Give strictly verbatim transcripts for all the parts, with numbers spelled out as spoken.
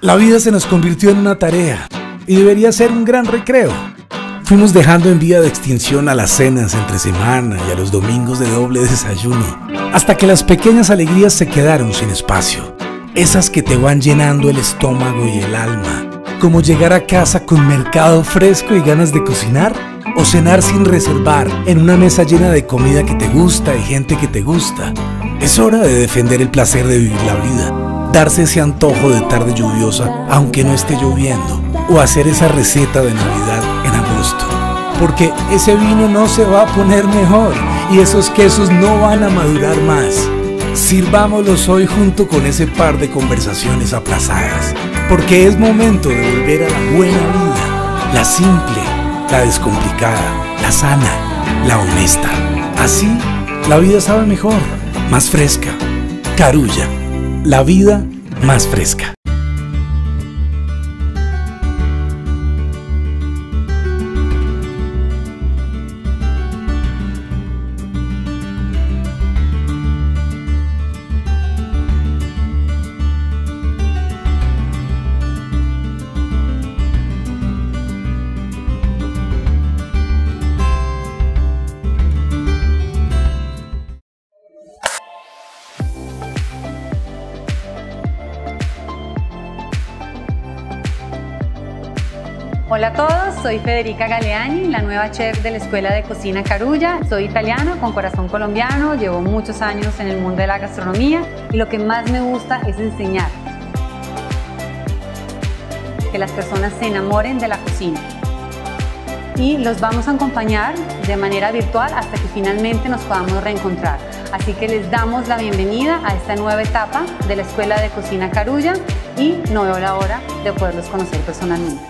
La vida se nos convirtió en una tarea y debería ser un gran recreo. Fuimos dejando en vía de extinción a las cenas entre semana y a los domingos de doble desayuno, hasta que las pequeñas alegrías se quedaron sin espacio. Esas que te van llenando el estómago y el alma, como llegar a casa con mercado fresco y ganas de cocinar, o cenar sin reservar en una mesa llena de comida que te gusta y gente que te gusta. Es hora de defender el placer de vivir la vida, darse ese antojo de tarde lluviosa aunque no esté lloviendo, o hacer esa receta de Navidad en agosto, porque ese vino no se va a poner mejor y esos quesos no van a madurar más. Sirvámoslos hoy junto con ese par de conversaciones aplazadas, porque es momento de volver a la buena vida, la simple, la descomplicada, la sana, la honesta. Así, la vida sabe mejor, más fresca. Carulla, la vida más fresca. Hola a todos, soy Federica Galeani, la nueva chef de la Escuela de Cocina Carulla. Soy italiana con corazón colombiano, llevo muchos años en el mundo de la gastronomía y lo que más me gusta es enseñar. Que las personas se enamoren de la cocina. Y los vamos a acompañar de manera virtual hasta que finalmente nos podamos reencontrar. Así que les damos la bienvenida a esta nueva etapa de la Escuela de Cocina Carulla y no veo la hora de poderlos conocer personalmente.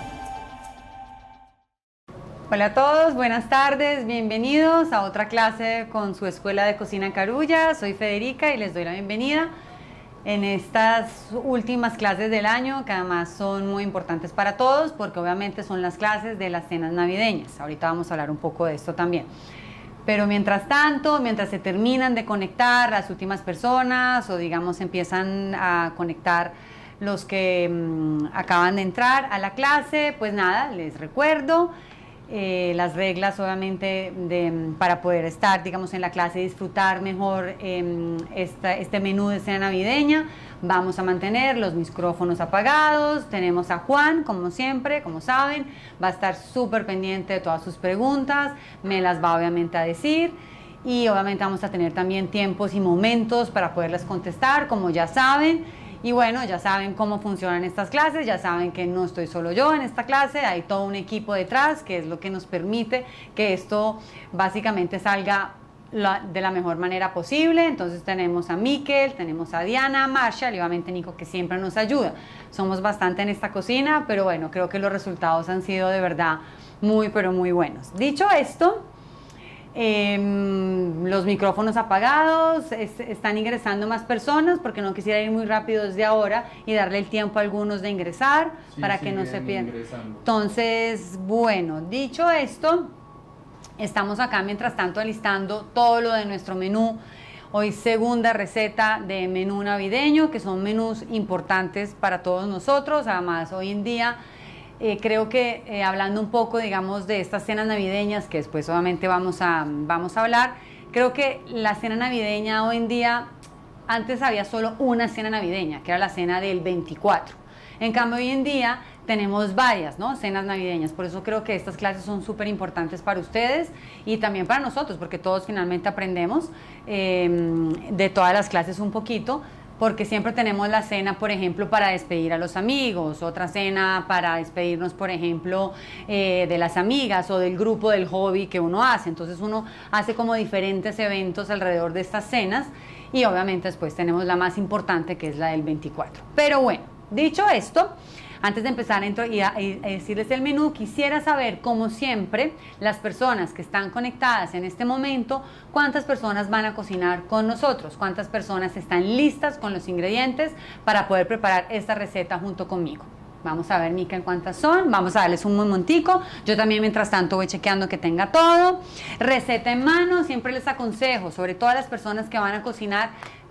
Hola a todos, buenas tardes, bienvenidos a otra clase con su Escuela de Cocina Carulla. Soy Federica y les doy la bienvenida en estas últimas clases del año, que además son muy importantes para todos porque obviamente son las clases de las cenas navideñas. Ahorita vamos a hablar un poco de esto también. Pero mientras tanto, mientras se terminan de conectar las últimas personas o digamos empiezan a conectar los que mmm, acaban de entrar a la clase, pues nada, les recuerdo Eh, las reglas obviamente de, para poder estar digamos en la clase y disfrutar mejor eh, esta, este menú de cena navideña. Vamos a mantener los micrófonos apagados, tenemos a Juan como siempre, como saben, va a estar súper pendiente de todas sus preguntas, me las va obviamente a decir y obviamente vamos a tener también tiempos y momentos para poderlas contestar como ya saben. Y bueno, ya saben cómo funcionan estas clases, ya saben que no estoy solo yo en esta clase, hay todo un equipo detrás que es lo que nos permite que esto básicamente salga la, de la mejor manera posible. Entonces tenemos a Miquel, tenemos a Diana, Marshall y obviamente Nico que siempre nos ayuda. Somos bastante en esta cocina, pero bueno, creo que los resultados han sido de verdad muy, pero muy buenos. Dicho esto, Eh, los micrófonos apagados, es, están ingresando más personas porque no quisiera ir muy rápido desde ahora y darle el tiempo a algunos de ingresar sí, para que no se pierdan. Entonces, bueno, dicho esto, estamos acá mientras tanto alistando todo lo de nuestro menú. Hoy segunda receta de menú navideño, que son menús importantes para todos nosotros. Además, hoy en día Eh, creo que eh, hablando un poco, digamos, de estas cenas navideñas, que después obviamente vamos a, vamos a hablar, creo que la cena navideña hoy en día, antes había solo una cena navideña, que era la cena del veinticuatro. En cambio, hoy en día tenemos varias, ¿no?, cenas navideñas. Por eso creo que estas clases son súper importantes para ustedes y también para nosotros, porque todos finalmente aprendemos eh, de todas las clases un poquito. Porque siempre tenemos la cena, por ejemplo, para despedir a los amigos, otra cena para despedirnos, por ejemplo, eh, de las amigas o del grupo del hobby que uno hace. Entonces uno hace como diferentes eventos alrededor de estas cenas y obviamente después tenemos la más importante que es la del veinticuatro. Pero bueno, dicho esto, antes de empezar y a, y a decirles el menú, quisiera saber, como siempre, las personas que están conectadas en este momento, cuántas personas van a cocinar con nosotros, cuántas personas están listas con los ingredientes para poder preparar esta receta junto conmigo. Vamos a ver, Mica, en cuántas son. Vamos a darles un momentico. Yo también, mientras tanto, voy chequeando que tenga todo. Receta en mano, siempre les aconsejo, sobre todo a las personas que van a cocinar,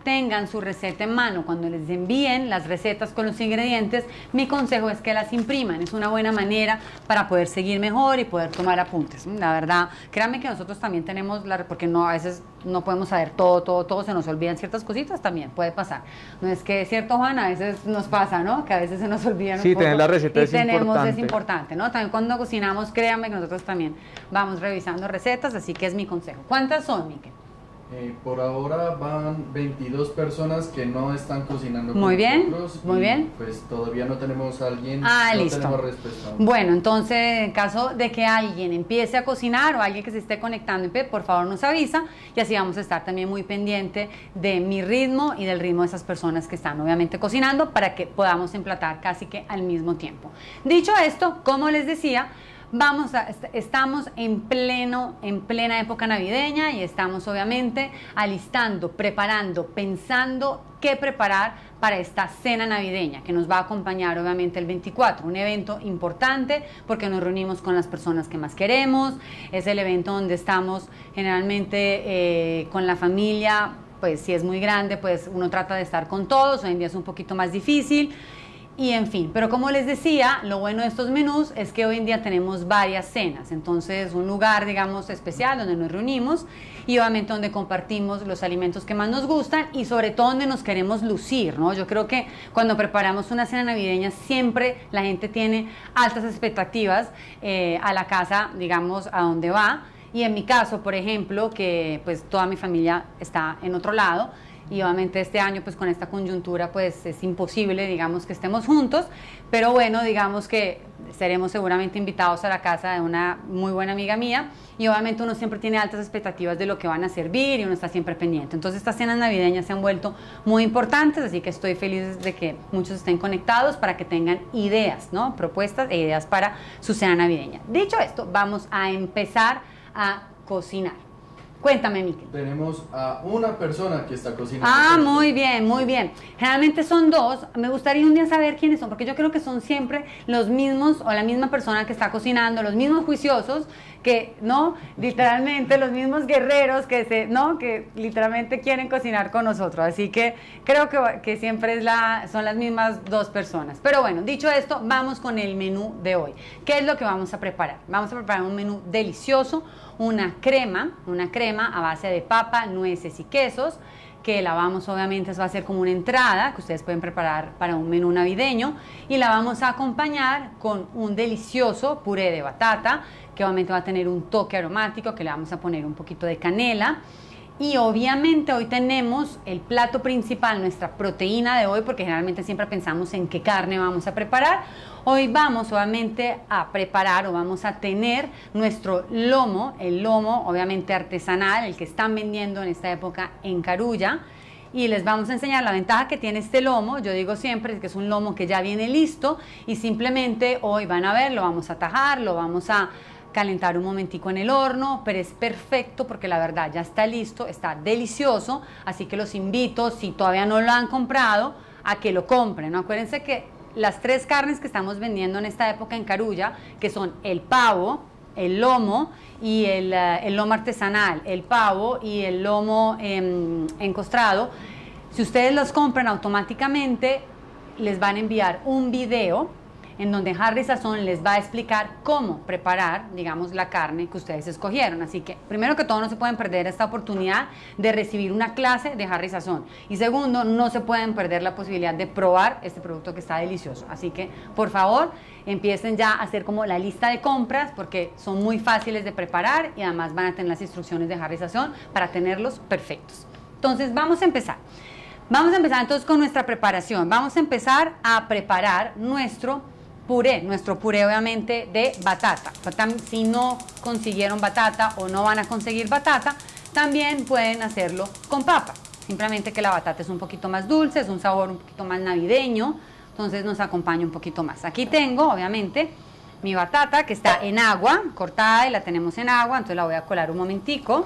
tengan su receta en mano. Cuando les envíen las recetas con los ingredientes, mi consejo es que las impriman. Es una buena manera para poder seguir mejor y poder tomar apuntes. La verdad, créanme que nosotros también tenemos, la, porque no, a veces no podemos saber todo, todo, todo, se nos olvidan ciertas cositas, también puede pasar. No es que es cierto, Juan, a veces nos pasa, ¿no? Que a veces se nos olvidan sí, un poco. Sí, tener la receta y es tenemos, importante. es importante, ¿no? También cuando cocinamos, créanme que nosotros también vamos revisando recetas, así que es mi consejo. ¿Cuántas son, Miquel? Eh, por ahora van veintidós personas que no están cocinando con muy bien, nosotros. Muy y bien. Pues todavía no tenemos a alguien. Ah, no listo. Tenemos respuesta. Bueno, entonces, en caso de que alguien empiece a cocinar o alguien que se esté conectando, por favor nos avisa y así vamos a estar también muy pendiente de mi ritmo y del ritmo de esas personas que están obviamente cocinando para que podamos emplatar casi que al mismo tiempo. Dicho esto, como les decía, Vamos a, estamos en pleno, en plena época navideña y estamos obviamente alistando, preparando, pensando qué preparar para esta cena navideña que nos va a acompañar obviamente el veinticuatro, un evento importante porque nos reunimos con las personas que más queremos, es el evento donde estamos generalmente eh, con la familia, pues si es muy grande, pues uno trata de estar con todos, hoy en día es un poquito más difícil. Y en fin, pero como les decía, lo bueno de estos menús es que hoy en día tenemos varias cenas, entonces un lugar, digamos, especial donde nos reunimos y obviamente donde compartimos los alimentos que más nos gustan y sobre todo donde nos queremos lucir, ¿no? Yo creo que cuando preparamos una cena navideña siempre la gente tiene altas expectativas eh, a la casa, digamos, a donde va. Y en mi caso, por ejemplo, que pues toda mi familia está en otro lado, y obviamente este año pues con esta coyuntura pues es imposible, digamos, que estemos juntos, pero bueno, digamos que seremos seguramente invitados a la casa de una muy buena amiga mía y obviamente uno siempre tiene altas expectativas de lo que van a servir y uno está siempre pendiente. Entonces estas cenas navideñas se han vuelto muy importantes, así que estoy feliz de que muchos estén conectados para que tengan ideas, ¿no? Propuestas e ideas para su cena navideña. Dicho esto, vamos a empezar a cocinar. Cuéntame, Miquel. Tenemos a una persona que está cocinando. Ah, muy bien, muy bien. Generalmente son dos. Me gustaría un día saber quiénes son, porque yo creo que son siempre los mismos o la misma persona que está cocinando, los mismos juiciosos, que, ¿no? Literalmente los mismos guerreros que, se, ¿no? Que literalmente quieren cocinar con nosotros. Así que creo que, que siempre es la, son las mismas dos personas. Pero bueno, dicho esto, vamos con el menú de hoy. ¿Qué es lo que vamos a preparar? Vamos a preparar un menú delicioso, una crema, una crema a base de papa, nueces y quesos, que la vamos, obviamente, eso va a ser como una entrada que ustedes pueden preparar para un menú navideño y la vamos a acompañar con un delicioso puré de batata, que obviamente va a tener un toque aromático, que le vamos a poner un poquito de canela. Y obviamente hoy tenemos el plato principal, nuestra proteína de hoy, porque generalmente siempre pensamos en qué carne vamos a preparar. Hoy vamos obviamente a preparar o vamos a tener nuestro lomo, el lomo obviamente artesanal, el que están vendiendo en esta época en Carulla. Y les vamos a enseñar la ventaja que tiene este lomo. Yo digo siempre que es un lomo que ya viene listo y simplemente hoy van a ver, lo vamos a tajar, lo vamos a calentar un momentico en el horno, pero es perfecto porque la verdad ya está listo, está delicioso, así que los invito, si todavía no lo han comprado, a que lo compren, ¿no? Acuérdense que las tres carnes que estamos vendiendo en esta época en Carulla, que son el pavo, el lomo y el, uh, el lomo artesanal, el pavo y el lomo eh, encostrado, si ustedes los compran automáticamente, les van a enviar un video en donde Harry Sazón les va a explicar cómo preparar, digamos, la carne que ustedes escogieron. Así que, primero que todo, no se pueden perder esta oportunidad de recibir una clase de Harry Sazón. Y segundo, no se pueden perder la posibilidad de probar este producto que está delicioso. Así que, por favor, empiecen ya a hacer como la lista de compras, porque son muy fáciles de preparar y además van a tener las instrucciones de Harry Sazón para tenerlos perfectos. Entonces, vamos a empezar. Vamos a empezar entonces con nuestra preparación. Vamos a empezar a preparar nuestro puré, nuestro puré obviamente de batata. Si no consiguieron batata o no van a conseguir batata, también pueden hacerlo con papa. Simplemente que la batata es un poquito más dulce, es un sabor un poquito más navideño, entonces nos acompaña un poquito más. Aquí tengo obviamente mi batata que está en agua, cortada y la tenemos en agua, entonces la voy a colar un momentico.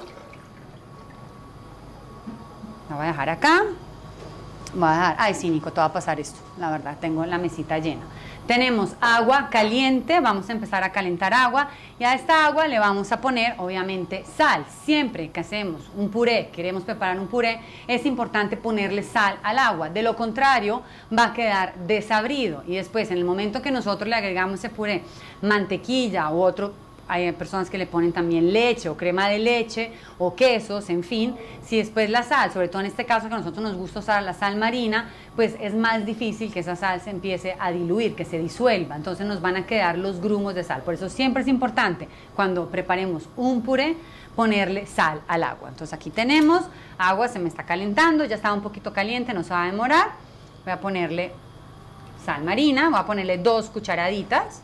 La voy a dejar acá. Voy a dejar, ay sí, Nico, te va a pasar esto, la verdad, tengo la mesita llena. Tenemos agua caliente, vamos a empezar a calentar agua y a esta agua le vamos a poner obviamente sal. Siempre que hacemos un puré, queremos preparar un puré, es importante ponerle sal al agua. De lo contrario va a quedar desabrido y después en el momento que nosotros le agregamos ese puré, mantequilla u otro, hay personas que le ponen también leche o crema de leche o quesos, en fin, si después la sal, sobre todo en este caso que a nosotros nos gusta usar la sal marina, pues es más difícil que esa sal se empiece a diluir, que se disuelva, entonces nos van a quedar los grumos de sal. Por eso siempre es importante cuando preparemos un puré ponerle sal al agua. Entonces aquí tenemos agua, se me está calentando, ya está un poquito caliente, no se va a demorar. Voy a ponerle sal marina, voy a ponerle dos cucharaditas.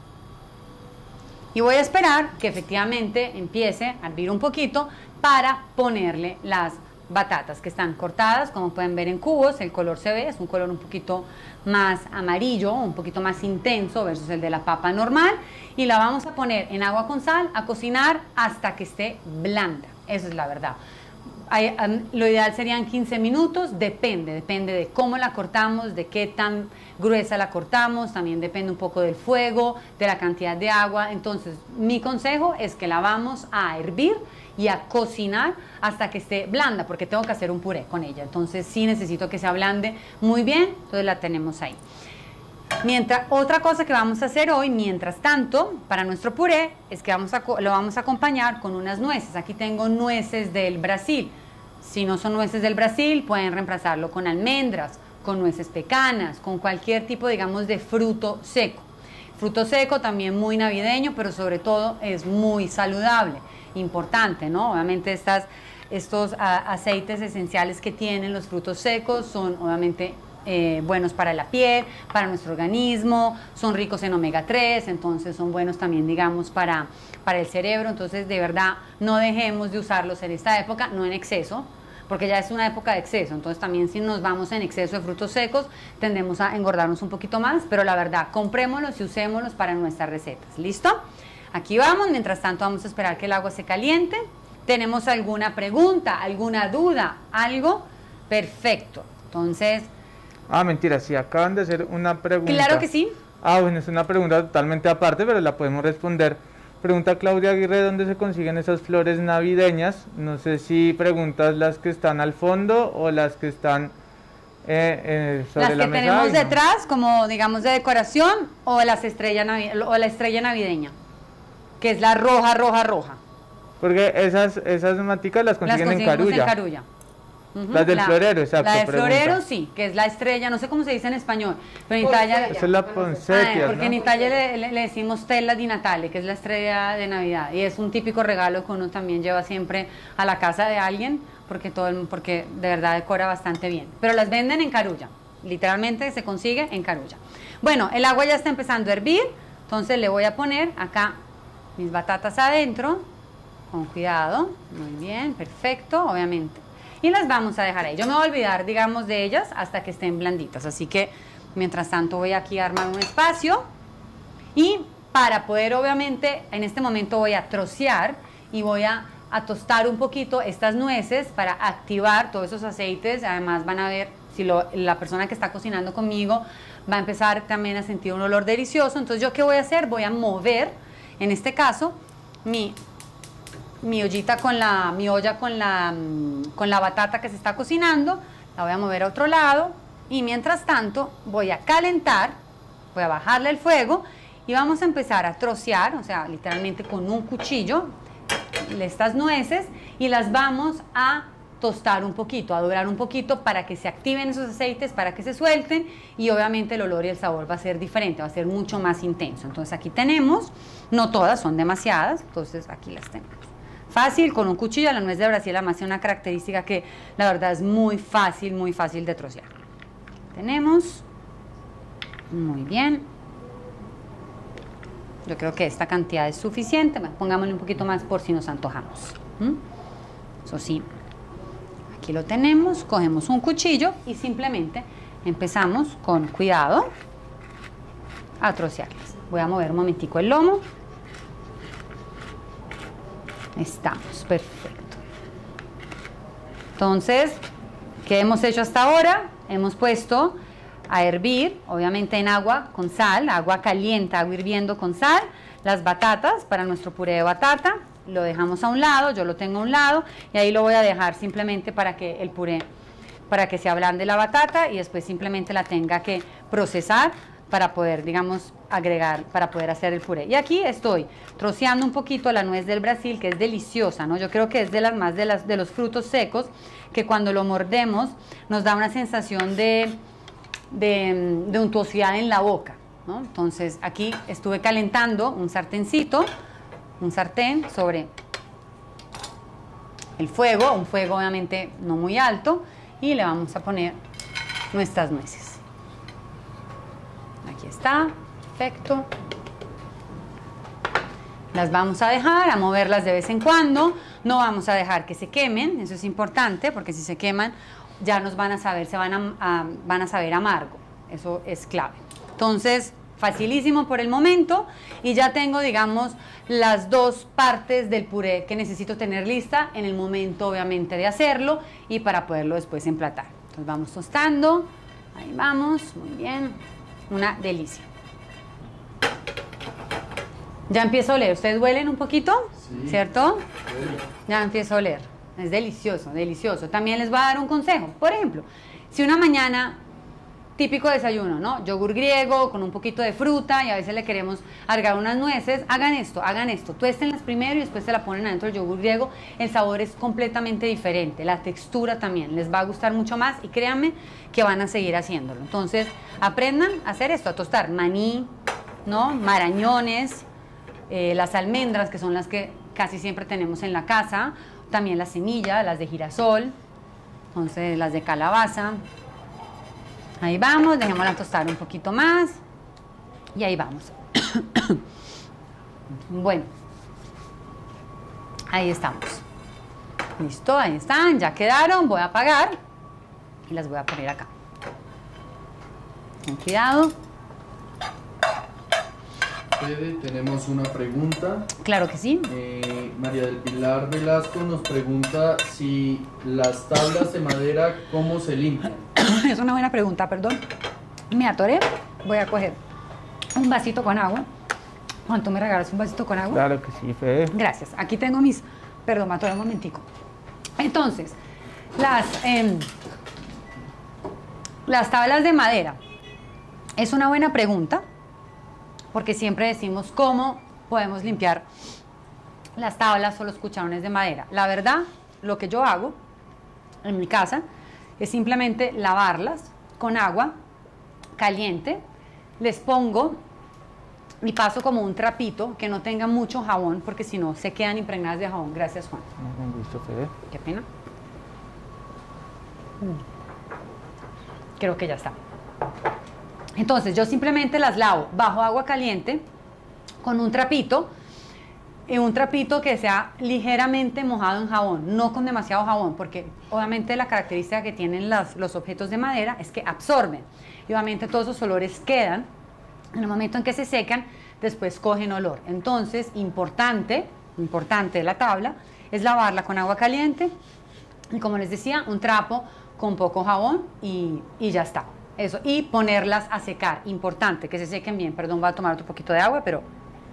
Y voy a esperar que efectivamente empiece a hervir un poquito para ponerle las batatas que están cortadas, como pueden ver en cubos, el color se ve, es un color un poquito más amarillo, un poquito más intenso versus el de la papa normal, y la vamos a poner en agua con sal a cocinar hasta que esté blanda, eso es la verdad. Hay, um, lo ideal serían quince minutos, depende, depende de cómo la cortamos, de qué tan gruesa la cortamos, también depende un poco del fuego, de la cantidad de agua. Entonces mi consejo es que la vamos a hervir y a cocinar hasta que esté blanda, porque tengo que hacer un puré con ella, entonces sí necesito que se ablande muy bien, entonces la tenemos ahí. Mientras, otra cosa que vamos a hacer hoy, mientras tanto, para nuestro puré, es que vamos a, lo vamos a acompañar con unas nueces. Aquí tengo nueces del Brasil. Si no son nueces del Brasil, pueden reemplazarlo con almendras, con nueces pecanas, con cualquier tipo, digamos, de fruto seco. Fruto seco también muy navideño, pero sobre todo es muy saludable. Importante, ¿no? Obviamente estas, estos a, aceites esenciales que tienen los frutos secos son obviamente Eh, buenos para la piel, para nuestro organismo, son ricos en omega tres, entonces son buenos también, digamos, para, para el cerebro. Entonces, de verdad, no dejemos de usarlos en esta época, no en exceso, porque ya es una época de exceso. Entonces, también si nos vamos en exceso de frutos secos, tendemos a engordarnos un poquito más, pero la verdad, comprémoslos y usémoslos para nuestras recetas. ¿Listo? Aquí vamos, mientras tanto vamos a esperar que el agua se caliente. ¿Tenemos alguna pregunta, alguna duda, algo? Perfecto. Entonces... Ah, mentira, sí, acaban de hacer una pregunta. Claro que sí. Ah, bueno, es una pregunta totalmente aparte, pero la podemos responder. Pregunta Claudia Aguirre, ¿dónde se consiguen esas flores navideñas? No sé si preguntas las que están al fondo o las que están eh, eh, sobre las la que mesa. tenemos Ay, no. detrás, como digamos de decoración, o, las estrella navi o la estrella navideña, que es la roja, roja, roja. Porque esas, esas maticas las consiguen las en Carulla. en Carulla. Uh-huh. Las del la, florero, exacto. La del pregunta. florero, sí, que es la estrella, no sé cómo se dice en español, pero en Italia... Esa es la poinsettia, ah, porque ¿no? en Italia le, le, le decimos stella di Natale, que es la estrella de Navidad, y es un típico regalo que uno también lleva siempre a la casa de alguien, porque, todo el, porque de verdad decora bastante bien. Pero las venden en Carulla, literalmente se consigue en Carulla. Bueno, el agua ya está empezando a hervir, entonces le voy a poner acá mis batatas adentro, con cuidado, muy bien, perfecto, obviamente. Y las vamos a dejar ahí. Yo me voy a olvidar, digamos, de ellas hasta que estén blanditas. Así que, mientras tanto, voy aquí a armar un espacio. Y para poder, obviamente, en este momento voy a trocear y voy a, a tostar un poquito estas nueces para activar todos esos aceites. Además, van a ver, si lo, la persona que está cocinando conmigo va a empezar también a sentir un olor delicioso. Entonces, ¿yo qué voy a hacer? Voy a mover, en este caso, mi... mi ollita con la, mi olla con la, con la batata que se está cocinando, la voy a mover a otro lado y mientras tanto voy a calentar, voy a bajarle el fuego y vamos a empezar a trocear, o sea, literalmente con un cuchillo, estas nueces y las vamos a tostar un poquito, a dorar un poquito para que se activen esos aceites, para que se suelten y obviamente el olor y el sabor va a ser diferente, va a ser mucho más intenso. Entonces aquí tenemos, no todas, son demasiadas, entonces aquí las tenemos. Fácil, con un cuchillo. La nuez de Brasil además tiene una característica que la verdad es muy fácil, muy fácil de trocear. Tenemos, muy bien. Yo creo que esta cantidad es suficiente, pongámosle un poquito más por si nos antojamos. ¿Mm? Eso sí, aquí lo tenemos, cogemos un cuchillo y simplemente empezamos con cuidado a trocearlas. Voy a mover un momentico el lomo. Estamos, perfecto. Entonces, ¿qué hemos hecho hasta ahora? Hemos puesto a hervir, obviamente en agua con sal, agua caliente, agua hirviendo con sal, las batatas para nuestro puré de batata, lo dejamos a un lado, yo lo tengo a un lado y ahí lo voy a dejar simplemente para que el puré, para que se ablande la batata y después simplemente la tenga que procesar para poder, digamos, agregar, para poder hacer el puré. Y aquí estoy troceando un poquito la nuez del Brasil, que es deliciosa, ¿no? Yo creo que es de las más de, las, de los frutos secos que cuando lo mordemos nos da una sensación de, de, de untuosidad en la boca, ¿no? Entonces aquí estuve calentando un sartencito, un sartén sobre el fuego, un fuego obviamente no muy alto, y le vamos a poner nuestras nueces. Aquí está, perfecto. Las vamos a dejar, a moverlas de vez en cuando, no vamos a dejar que se quemen, eso es importante, porque si se queman ya nos van a saber, se van a, a, van a saber amargo, eso es clave. Entonces, facilísimo por el momento, y ya tengo, digamos, las dos partes del puré que necesito tener lista en el momento, obviamente, de hacerlo y para poderlo después emplatar. Entonces vamos tostando, ahí vamos, muy bien, una delicia. Ya empiezo a oler, ¿ustedes huelen un poquito? Sí. ¿Cierto? Sí. Ya empiezo a oler, es delicioso, delicioso. También les voy a dar un consejo, por ejemplo, si una mañana... Típico desayuno, ¿no? Yogur griego con un poquito de fruta y a veces le queremos agregar unas nueces. Hagan esto, hagan esto. Tuéstenlas primero y después se la ponen adentro del yogur griego. El sabor es completamente diferente. La textura también les va a gustar mucho más y créanme que van a seguir haciéndolo. Entonces, aprendan a hacer esto, a tostar maní, ¿no? Marañones, eh, las almendras, que son las que casi siempre tenemos en la casa. También las semillas, las de girasol. Entonces, las de calabaza. Ahí vamos, dejémosla tostar un poquito más y ahí vamos. Bueno, ahí estamos. Listo, ahí están, ya quedaron. Voy a apagar y las voy a poner acá. Con cuidado. Fede, tenemos una pregunta. Claro que sí. Eh, María del Pilar Velasco nos pregunta si las tablas de madera, ¿cómo se limpian? Es una buena pregunta, perdón. Me atoré. Voy a coger un vasito con agua. Juan, ¿tú me regalas un vasito con agua? Claro que sí, Fede. Gracias. Aquí tengo mis... Perdón, me atoré un momentico. Entonces, las, eh, las tablas de madera. Es una buena pregunta, porque siempre decimos cómo podemos limpiar las tablas o los cucharones de madera. La verdad, lo que yo hago en mi casa es simplemente lavarlas con agua caliente, les pongo y paso como un trapito que no tenga mucho jabón, porque si no se quedan impregnadas de jabón. Gracias, Juan. Con gusto, Fede. Qué pena. Creo que ya está. Entonces yo simplemente las lavo bajo agua caliente con un trapito, y un trapito que sea ligeramente mojado en jabón, no con demasiado jabón, porque obviamente la característica que tienen las, los objetos de madera es que absorben, y obviamente todos esos olores quedan, en el momento en que se secan, después cogen olor. Entonces, importante, importante de la tabla, es lavarla con agua caliente, y como les decía, un trapo con poco jabón, y, y ya está. Eso, y ponerlas a secar, importante, que se sequen bien. Perdón, voy a tomar otro poquito de agua, pero...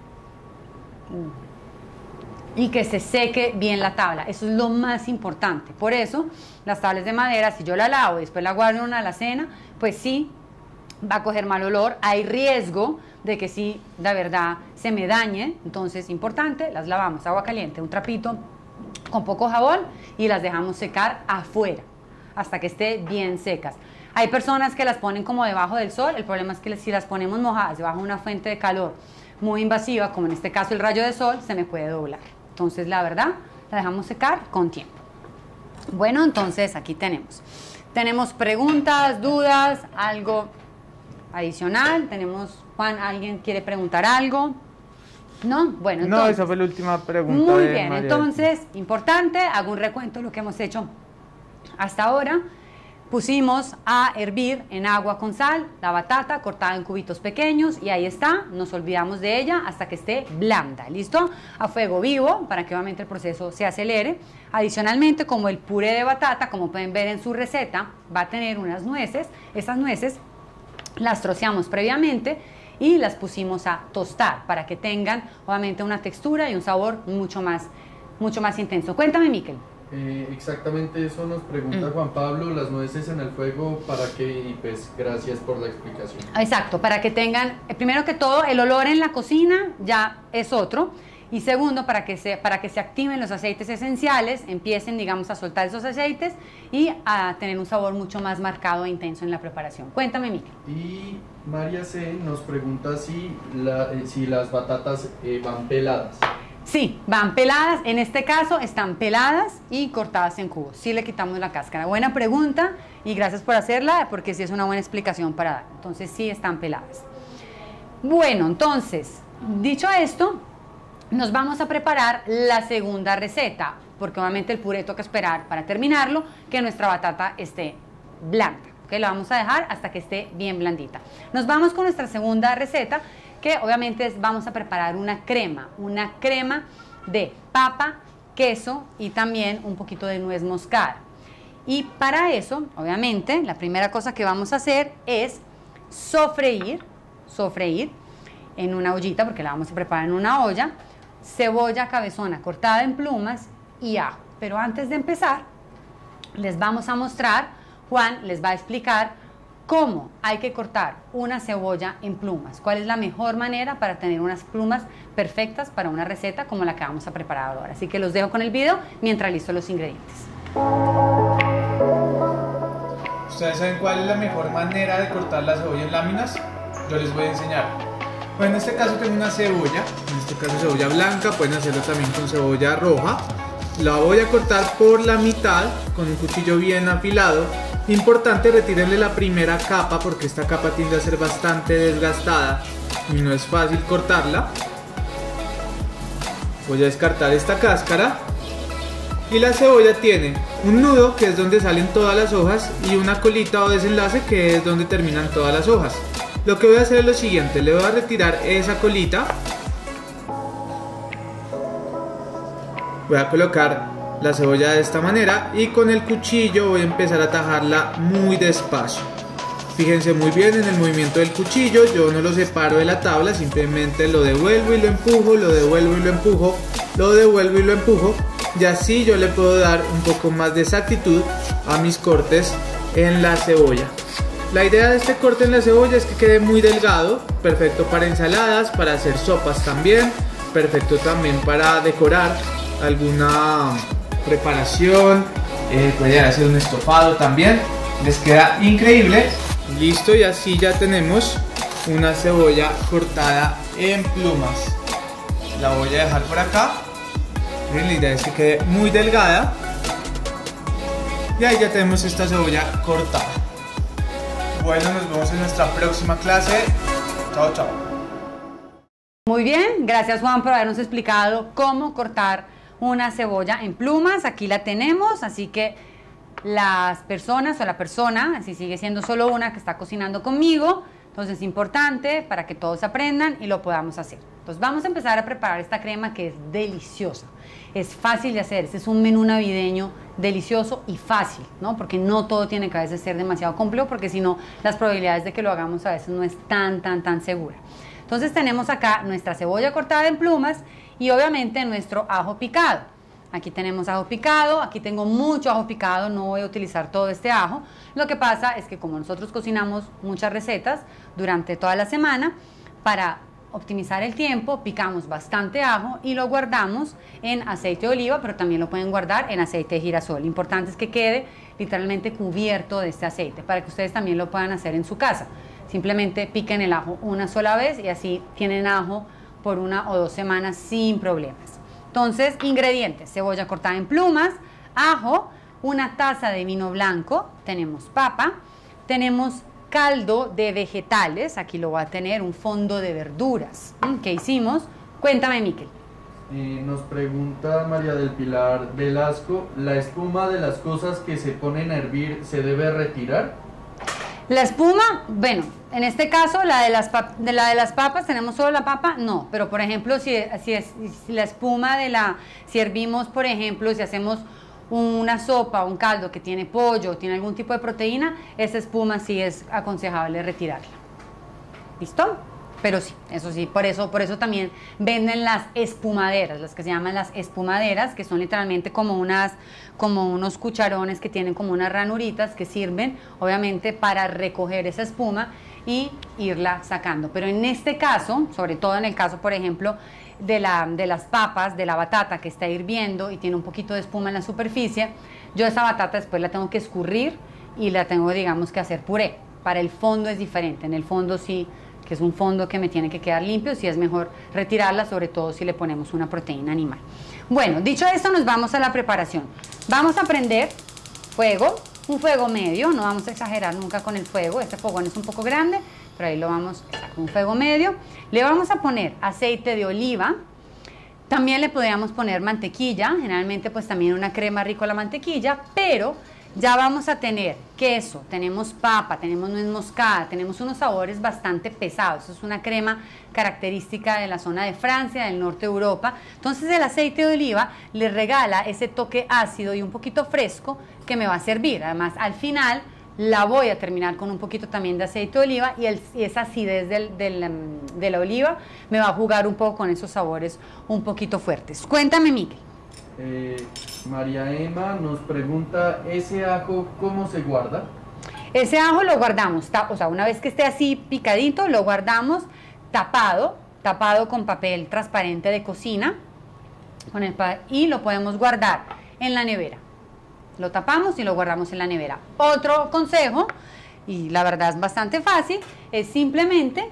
Y que se seque bien la tabla, eso es lo más importante. Por eso, las tablas de madera, si yo la lavo y después la guardo en una alacena, pues sí, va a coger mal olor, hay riesgo de que sí, de verdad, se me dañe. Entonces, importante, las lavamos, agua caliente, un trapito con poco jabón, y las dejamos secar afuera, hasta que esté bien secas. Hay personas que las ponen como debajo del sol. El problema es que si las ponemos mojadas debajo de una fuente de calor muy invasiva, como en este caso el rayo de sol, se me puede doblar. Entonces, la verdad, la dejamos secar con tiempo. Bueno, entonces aquí tenemos. Tenemos preguntas, dudas, algo adicional. Tenemos, Juan, ¿alguien quiere preguntar algo? ¿No? Bueno, entonces... No, esa fue la última pregunta. Muy de bien, María. entonces, importante, hago un recuento de lo que hemos hecho hasta ahora. Pusimos a hervir en agua con sal la batata cortada en cubitos pequeños, y ahí está, nos olvidamos de ella hasta que esté blanda, ¿listo? A fuego vivo, para que obviamente el proceso se acelere. Adicionalmente, como el puré de batata, como pueden ver en su receta, va a tener unas nueces. Estas nueces las troceamos previamente y las pusimos a tostar para que tengan obviamente una textura y un sabor mucho más, mucho más intenso. Cuéntame, Miquel. Eh, exactamente eso nos pregunta Mm. Juan Pablo, las nueces en el fuego, ¿para qué? Y pues gracias por la explicación. Exacto, para que tengan, eh, primero que todo, el olor en la cocina ya es otro. Y segundo, para que, se, para que se activen los aceites esenciales, empiecen, digamos, a soltar esos aceites y a tener un sabor mucho más marcado e intenso en la preparación. Cuéntame, Miquel. Y María C. nos pregunta si, la, eh, si las batatas eh, van peladas. Sí, van peladas, en este caso están peladas y cortadas en cubos. Sí le quitamos la cáscara. Buena pregunta y gracias por hacerla porque sí es una buena explicación para dar. Entonces sí están peladas. Bueno, entonces, dicho esto, nos vamos a preparar la segunda receta, porque obviamente el puré toca esperar para terminarlo, que nuestra batata esté blanda. ¿Okay? La vamos a dejar hasta que esté bien blandita. Nos vamos con nuestra segunda receta, que obviamente es, vamos a preparar una crema, una crema de papa, queso y también un poquito de nuez moscada. Y para eso, obviamente, la primera cosa que vamos a hacer es sofreír, sofreír en una ollita, porque la vamos a preparar en una olla, cebolla cabezona cortada en plumas y ajo. Pero antes de empezar, les vamos a mostrar, Juan les va a explicar cómo hay que cortar una cebolla en plumas, cuál es la mejor manera para tener unas plumas perfectas para una receta como la que vamos a preparar ahora. Así que los dejo con el video mientras listo los ingredientes. ¿Ustedes saben cuál es la mejor manera de cortar la cebolla en láminas? Yo les voy a enseñar. Bueno, en este caso tengo una cebolla, en este caso cebolla blanca, pueden hacerlo también con cebolla roja. La voy a cortar por la mitad con un cuchillo bien afilado. Importante, retírenle la primera capa porque esta capa tiende a ser bastante desgastada y no es fácil cortarla. Voy a descartar esta cáscara. Y la cebolla tiene un nudo, que es donde salen todas las hojas, y una colita o desenlace, que es donde terminan todas las hojas. Lo que voy a hacer es lo siguiente, le voy a retirar esa colita. Voy a colocar la cebolla de esta manera y con el cuchillo voy a empezar a tajarla muy despacio. Fíjense muy bien en el movimiento del cuchillo, yo no lo separo de la tabla, simplemente lo devuelvo y lo empujo, lo devuelvo y lo empujo, lo devuelvo y lo empujo. Y así yo le puedo dar un poco más de exactitud a mis cortes en la cebolla. La idea de este corte en la cebolla es que quede muy delgado, perfecto para ensaladas, para hacer sopas también, perfecto también para decorar alguna preparación, eh, puede hacer un estofado también, les queda increíble. Listo, y así ya tenemos una cebolla cortada en plumas. La voy a dejar por acá. La idea es que quede muy delgada y ahí ya tenemos esta cebolla cortada. Bueno, nos vemos en nuestra próxima clase. Chao, chao. Muy bien, gracias Juan por habernos explicado cómo cortar una cebolla en plumas. Aquí la tenemos, así que las personas o la persona, si sigue siendo solo una que está cocinando conmigo, entonces es importante para que todos aprendan y lo podamos hacer. Entonces vamos a empezar a preparar esta crema que es deliciosa. Es fácil de hacer, este es un menú navideño delicioso y fácil, ¿no? Porque no todo tiene que a veces ser demasiado complejo, porque si no, las probabilidades de que lo hagamos a veces no es tan, tan, tan segura. Entonces tenemos acá nuestra cebolla cortada en plumas y obviamente nuestro ajo picado. Aquí tenemos ajo picado, aquí tengo mucho ajo picado, no voy a utilizar todo este ajo. Lo que pasa es que como nosotros cocinamos muchas recetas durante toda la semana, para optimizar el tiempo, picamos bastante ajo y lo guardamos en aceite de oliva, pero también lo pueden guardar en aceite de girasol. Lo importante es que quede literalmente cubierto de este aceite, para que ustedes también lo puedan hacer en su casa. Simplemente piquen el ajo una sola vez y así tienen ajo por una o dos semanas sin problemas. Entonces, ingredientes: cebolla cortada en plumas, ajo, una taza de vino blanco, tenemos papa, tenemos caldo de vegetales, aquí lo voy a tener, un fondo de verduras. ¿Qué hicimos? Cuéntame, Miquel. Eh, nos pregunta María del Pilar Velasco, ¿la espuma de las cosas que se ponen a hervir se debe retirar? La espuma, bueno, en este caso la de las, de la de las papas, ¿tenemos solo la papa? No, pero por ejemplo, si, si, es, si la espuma de la, si hervimos, por ejemplo, si hacemos una sopa, un caldo que tiene pollo, tiene algún tipo de proteína, esa espuma sí es aconsejable retirarla. ¿Listo? Pero sí, eso sí, por eso, por eso también venden las espumaderas, las que se llaman las espumaderas, que son literalmente como unas, como unos cucharones que tienen como unas ranuritas que sirven, obviamente, para recoger esa espuma y irla sacando. Pero en este caso, sobre todo en el caso, por ejemplo, de, la, de las papas, de la batata que está hirviendo y tiene un poquito de espuma en la superficie, yo esa batata después la tengo que escurrir y la tengo, digamos, que hacer puré. Para el fondo es diferente, en el fondo sí, que es un fondo que me tiene que quedar limpio, sí es mejor retirarla, sobre todo si le ponemos una proteína animal. Bueno, dicho esto, nos vamos a la preparación. Vamos a prender fuego, un fuego medio, no vamos a exagerar nunca con el fuego, este fogón es un poco grande, pero ahí lo vamos a un fuego medio. Le vamos a poner aceite de oliva, también le podríamos poner mantequilla, generalmente pues también una crema rico a la mantequilla, pero ya vamos a tener queso, tenemos papa, tenemos nuez moscada, tenemos unos sabores bastante pesados. Es una crema característica de la zona de Francia, del norte de Europa. Entonces el aceite de oliva le regala ese toque ácido y un poquito fresco que me va a servir. Además, al final la voy a terminar con un poquito también de aceite de oliva y, el, y esa acidez del, del, de la oliva me va a jugar un poco con esos sabores un poquito fuertes. Cuéntame, Miquel. Eh, María Emma nos pregunta, ¿ese ajo cómo se guarda? Ese ajo lo guardamos, o sea, una vez que esté así picadito, lo guardamos tapado, tapado con papel transparente de cocina, con el pa y lo podemos guardar en la nevera. Lo tapamos y lo guardamos en la nevera. Otro consejo, y la verdad es bastante fácil, es simplemente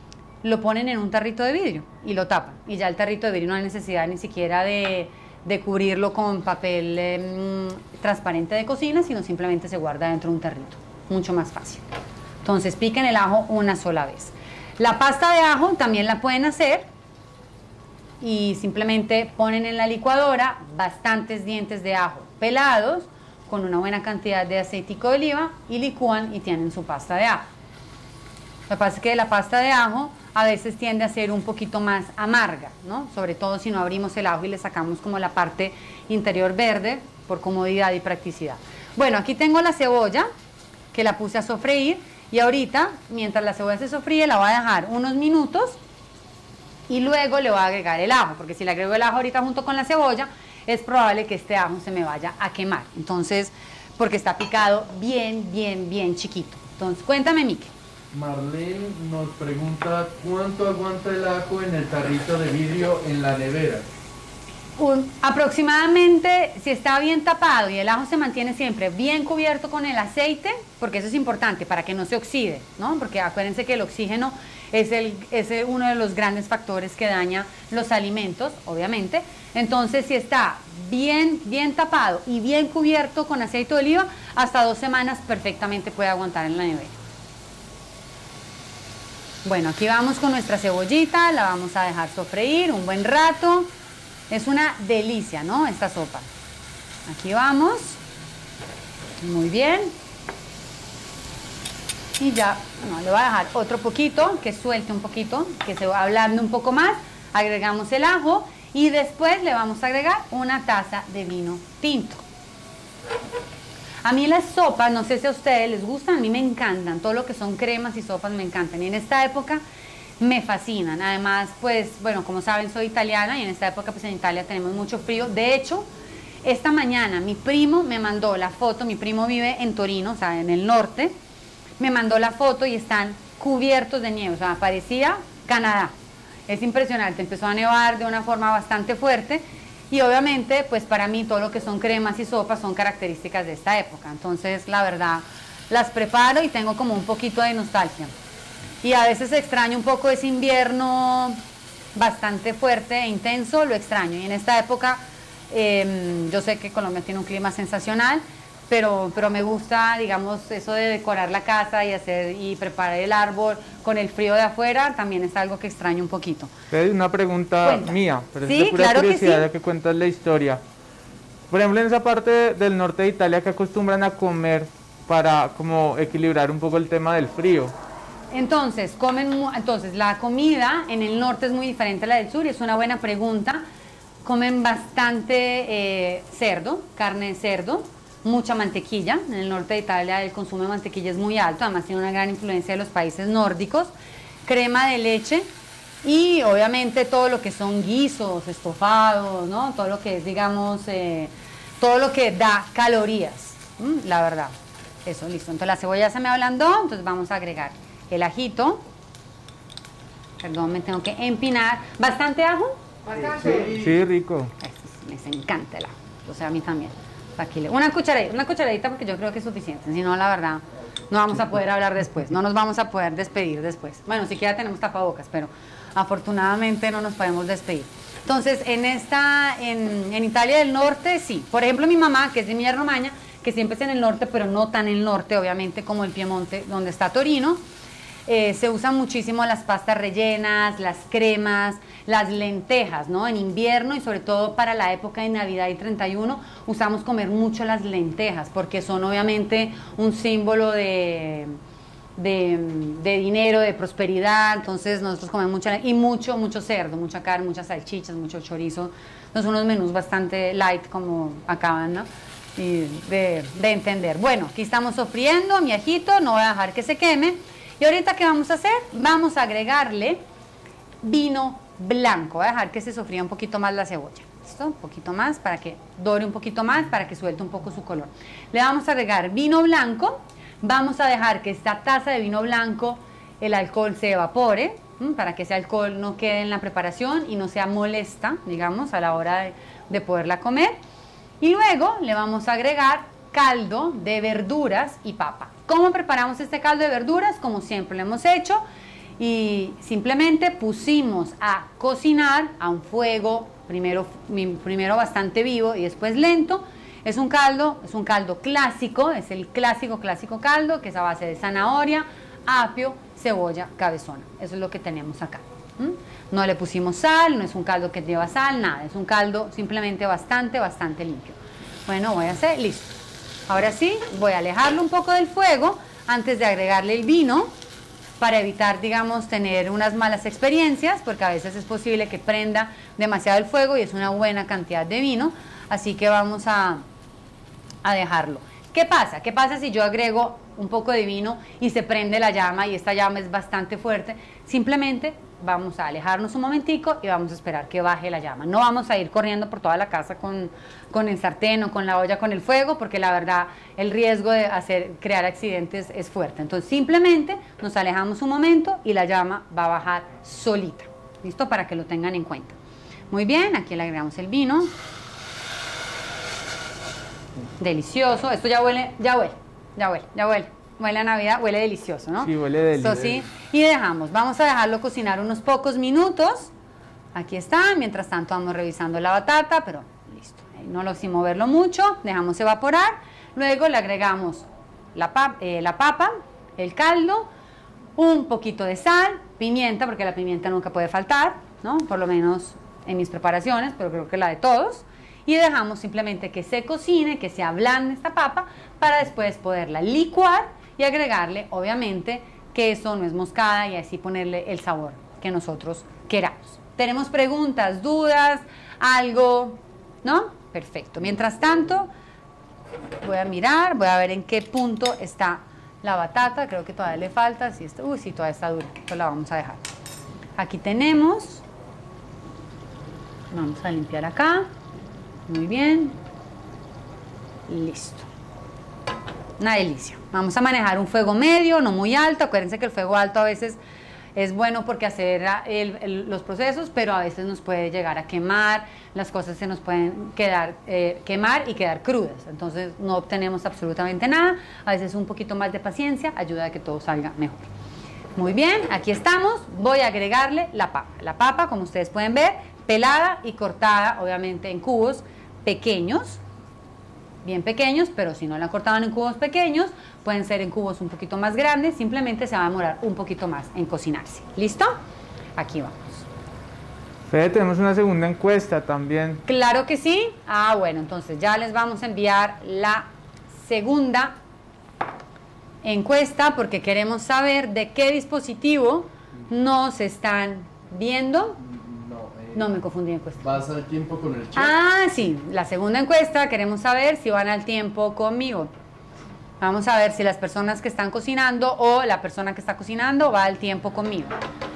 lo ponen en un tarrito de vidrio y lo tapan. Y ya el tarrito de vidrio no hay necesidad ni siquiera de... de cubrirlo con papel eh, transparente de cocina, sino simplemente se guarda dentro de un tarrito, mucho más fácil. Entonces piquen el ajo una sola vez. La pasta de ajo también la pueden hacer y simplemente ponen en la licuadora bastantes dientes de ajo pelados con una buena cantidad de aceitico de oliva y licúan y tienen su pasta de ajo. Lo que pasa es que la pasta de ajo a veces tiende a ser un poquito más amarga, ¿no? Sobre todo si no abrimos el ajo y le sacamos como la parte interior verde por comodidad y practicidad. Bueno, aquí tengo la cebolla que la puse a sofreír y ahorita, mientras la cebolla se sofríe, la voy a dejar unos minutos y luego le voy a agregar el ajo, porque si le agrego el ajo ahorita junto con la cebolla, es probable que este ajo se me vaya a quemar. Entonces, porque está picado bien, bien, bien chiquito. Entonces, cuéntame, Miquel. Marlene nos pregunta, ¿cuánto aguanta el ajo en el tarrito de vidrio en la nevera? Un, aproximadamente, si está bien tapado y el ajo se mantiene siempre bien cubierto con el aceite, porque eso es importante para que no se oxide, ¿no? Porque acuérdense que el oxígeno es, el, es el, uno de los grandes factores que daña los alimentos, obviamente. Entonces, si está bien, bien tapado y bien cubierto con aceite de oliva, hasta dos semanas perfectamente puede aguantar en la nevera. Bueno, aquí vamos con nuestra cebollita, la vamos a dejar sofreír un buen rato. Es una delicia, ¿no? Esta sopa. Aquí vamos. Muy bien. Y ya, no, le voy a dejar otro poquito, que suelte un poquito, que se va ablande un poco más. Agregamos el ajo y después le vamos a agregar una taza de vino tinto. A mí las sopas, no sé si a ustedes les gustan, a mí me encantan, todo lo que son cremas y sopas me encantan. Y en esta época me fascinan. Además, pues, bueno, como saben, soy italiana y en esta época, pues en Italia tenemos mucho frío. De hecho, esta mañana mi primo me mandó la foto, mi primo vive en Torino, o sea, en el norte, me mandó la foto y están cubiertos de nieve, o sea, parecía Canadá. Es impresionante, empezó a nevar de una forma bastante fuerte. Y obviamente, pues para mí todo lo que son cremas y sopas son características de esta época. Entonces, la verdad, las preparo y tengo como un poquito de nostalgia. Y a veces extraño un poco ese invierno bastante fuerte e intenso, lo extraño. Y en esta época, eh, yo sé que Colombia tiene un clima sensacional, pero, pero me gusta, digamos, eso de decorar la casa y hacer y preparar el árbol con el frío de afuera, también es algo que extraño un poquito. Una pregunta Cuenta. mía, pero Sí, es de pura claro que curiosidad, sí. ya que cuentas la historia. Por ejemplo, en esa parte del norte de Italia, ¿que acostumbran a comer para como equilibrar un poco el tema del frío? Entonces, comen, mu- entonces, la comida en el norte es muy diferente a la del sur y es una buena pregunta. Comen bastante eh, cerdo, carne de cerdo, mucha mantequilla. En el norte de Italia el consumo de mantequilla es muy alto, además tiene una gran influencia de los países nórdicos. crema de leche y obviamente todo lo que son guisos, estofados, ¿no? Todo lo que es, digamos, eh, todo lo que da calorías, ¿m? La verdad. Eso, listo. Entonces la cebolla se me ablandó, entonces vamos a agregar el ajito. Perdón, me tengo que empinar. ¿Bastante ajo? Sí, sí, rico. Eso, les encanta el ajo, o sea, a mí también. Aquí le, una cucharadita, una cucharadita porque yo creo que es suficiente, si no, la verdad, no vamos a poder hablar después, no nos vamos a poder despedir después. Bueno, siquiera tenemos tapabocas, pero afortunadamente no nos podemos despedir. Entonces, en esta, en, en Italia del Norte, sí. Por ejemplo, mi mamá, que es de Emilia-Romagna, que siempre es en el norte, pero no tan en el norte, obviamente, como el Piemonte, donde está Torino, eh, se usan muchísimo las pastas rellenas, las cremas, las lentejas, ¿no? En invierno y sobre todo para la época de Navidad y treinta y uno, usamos comer mucho las lentejas, porque son obviamente un símbolo de... De, de dinero, de prosperidad. Entonces nosotros comemos mucho y mucho, mucho cerdo, mucha carne, muchas salchichas, mucho chorizo. Entonces unos menús bastante light como acaban, ¿no? Y de, de entender. Bueno, aquí estamos sofriendo mi ajito, no voy a dejar que se queme. Y ahorita, ¿qué vamos a hacer? Vamos a agregarle vino blanco. Voy a dejar que se sofría un poquito más la cebolla. ¿Listo? Un poquito más para que dore un poquito más, para que suelte un poco su color. Le vamos a agregar vino blanco. Vamos a dejar que esta taza de vino blanco, el alcohol se evapore, ¿m? Para que ese alcohol no quede en la preparación y no sea molesta, digamos, a la hora de, de poderla comer. Y luego le vamos a agregar caldo de verduras y papa. ¿Cómo preparamos este caldo de verduras? Como siempre lo hemos hecho, y simplemente pusimos a cocinar a un fuego, primero, primero bastante vivo y después lento. Es un caldo, es un caldo clásico, es el clásico, clásico caldo, que es a base de zanahoria, apio, cebolla, cabezona. Eso es lo que tenemos acá. ¿Mm? No le pusimos sal, no es un caldo que lleva sal, nada. Es un caldo simplemente bastante, bastante limpio. Bueno, voy a hacer, listo. Ahora sí, voy a alejarlo un poco del fuego antes de agregarle el vino para evitar, digamos, tener unas malas experiencias, porque a veces es posible que prenda demasiado el fuego y es una buena cantidad de vino. Así que vamos a... a dejarlo. ¿Qué pasa? ¿Qué pasa si yo agrego un poco de vino y se prende la llama y esta llama es bastante fuerte? Simplemente vamos a alejarnos un momentico y vamos a esperar que baje la llama. No vamos a ir corriendo por toda la casa con, con el sartén o con la olla con el fuego, porque la verdad el riesgo de hacer, crear accidentes es fuerte. Entonces simplemente nos alejamos un momento y la llama va a bajar solita. ¿Listo? Para que lo tengan en cuenta. Muy bien, aquí le agregamos el vino. Delicioso, esto ya huele, ya huele, ya huele, ya huele, huele a Navidad, huele delicioso, ¿no? Sí, huele delicioso. Esto sí, y dejamos, vamos a dejarlo cocinar unos pocos minutos. Aquí está, mientras tanto vamos revisando la batata, pero listo, no lo sin moverlo mucho, dejamos evaporar. Luego le agregamos la, pap eh, la papa, el caldo, un poquito de sal, pimienta, porque la pimienta nunca puede faltar, ¿no? Por lo menos en mis preparaciones, pero creo que la de todos. Y dejamos simplemente que se cocine, que se ablande esta papa, para después poderla licuar y agregarle, obviamente, queso, nuez moscada y así ponerle el sabor que nosotros queramos. ¿Tenemos preguntas, dudas, algo? ¿No? Perfecto. Mientras tanto, voy a mirar, voy a ver en qué punto está la batata. Creo que todavía le falta. Si está, uy, sí, todavía está dura. Pues la vamos a dejar. Aquí tenemos. Vamos a limpiar acá. Muy bien, listo, una delicia. Vamos a manejar un fuego medio, no muy alto. Acuérdense que el fuego alto a veces es bueno porque acelera el, el, los procesos, pero a veces nos puede llegar a quemar, las cosas se nos pueden quedar, eh, quemar y quedar crudas, entonces no obtenemos absolutamente nada. A veces un poquito más de paciencia ayuda a que todo salga mejor. Muy bien, aquí estamos, voy a agregarle la papa. La papa, como ustedes pueden ver, pelada y cortada, obviamente en cubos pequeños, bien pequeños, pero si no la cortaban en cubos pequeños, pueden ser en cubos un poquito más grandes, simplemente se va a demorar un poquito más en cocinarse. ¿Listo? Aquí vamos. Fede, tenemos una segunda encuesta también. Claro que sí. Ah, bueno, entonces ya les vamos a enviar la segunda encuesta porque queremos saber de qué dispositivo nos están viendo. No, me confundí de encuesta. ¿Vas al tiempo con el chat? Ah, sí, la segunda encuesta, queremos saber si van al tiempo conmigo. Vamos a ver si las personas que están cocinando o la persona que está cocinando va al tiempo conmigo.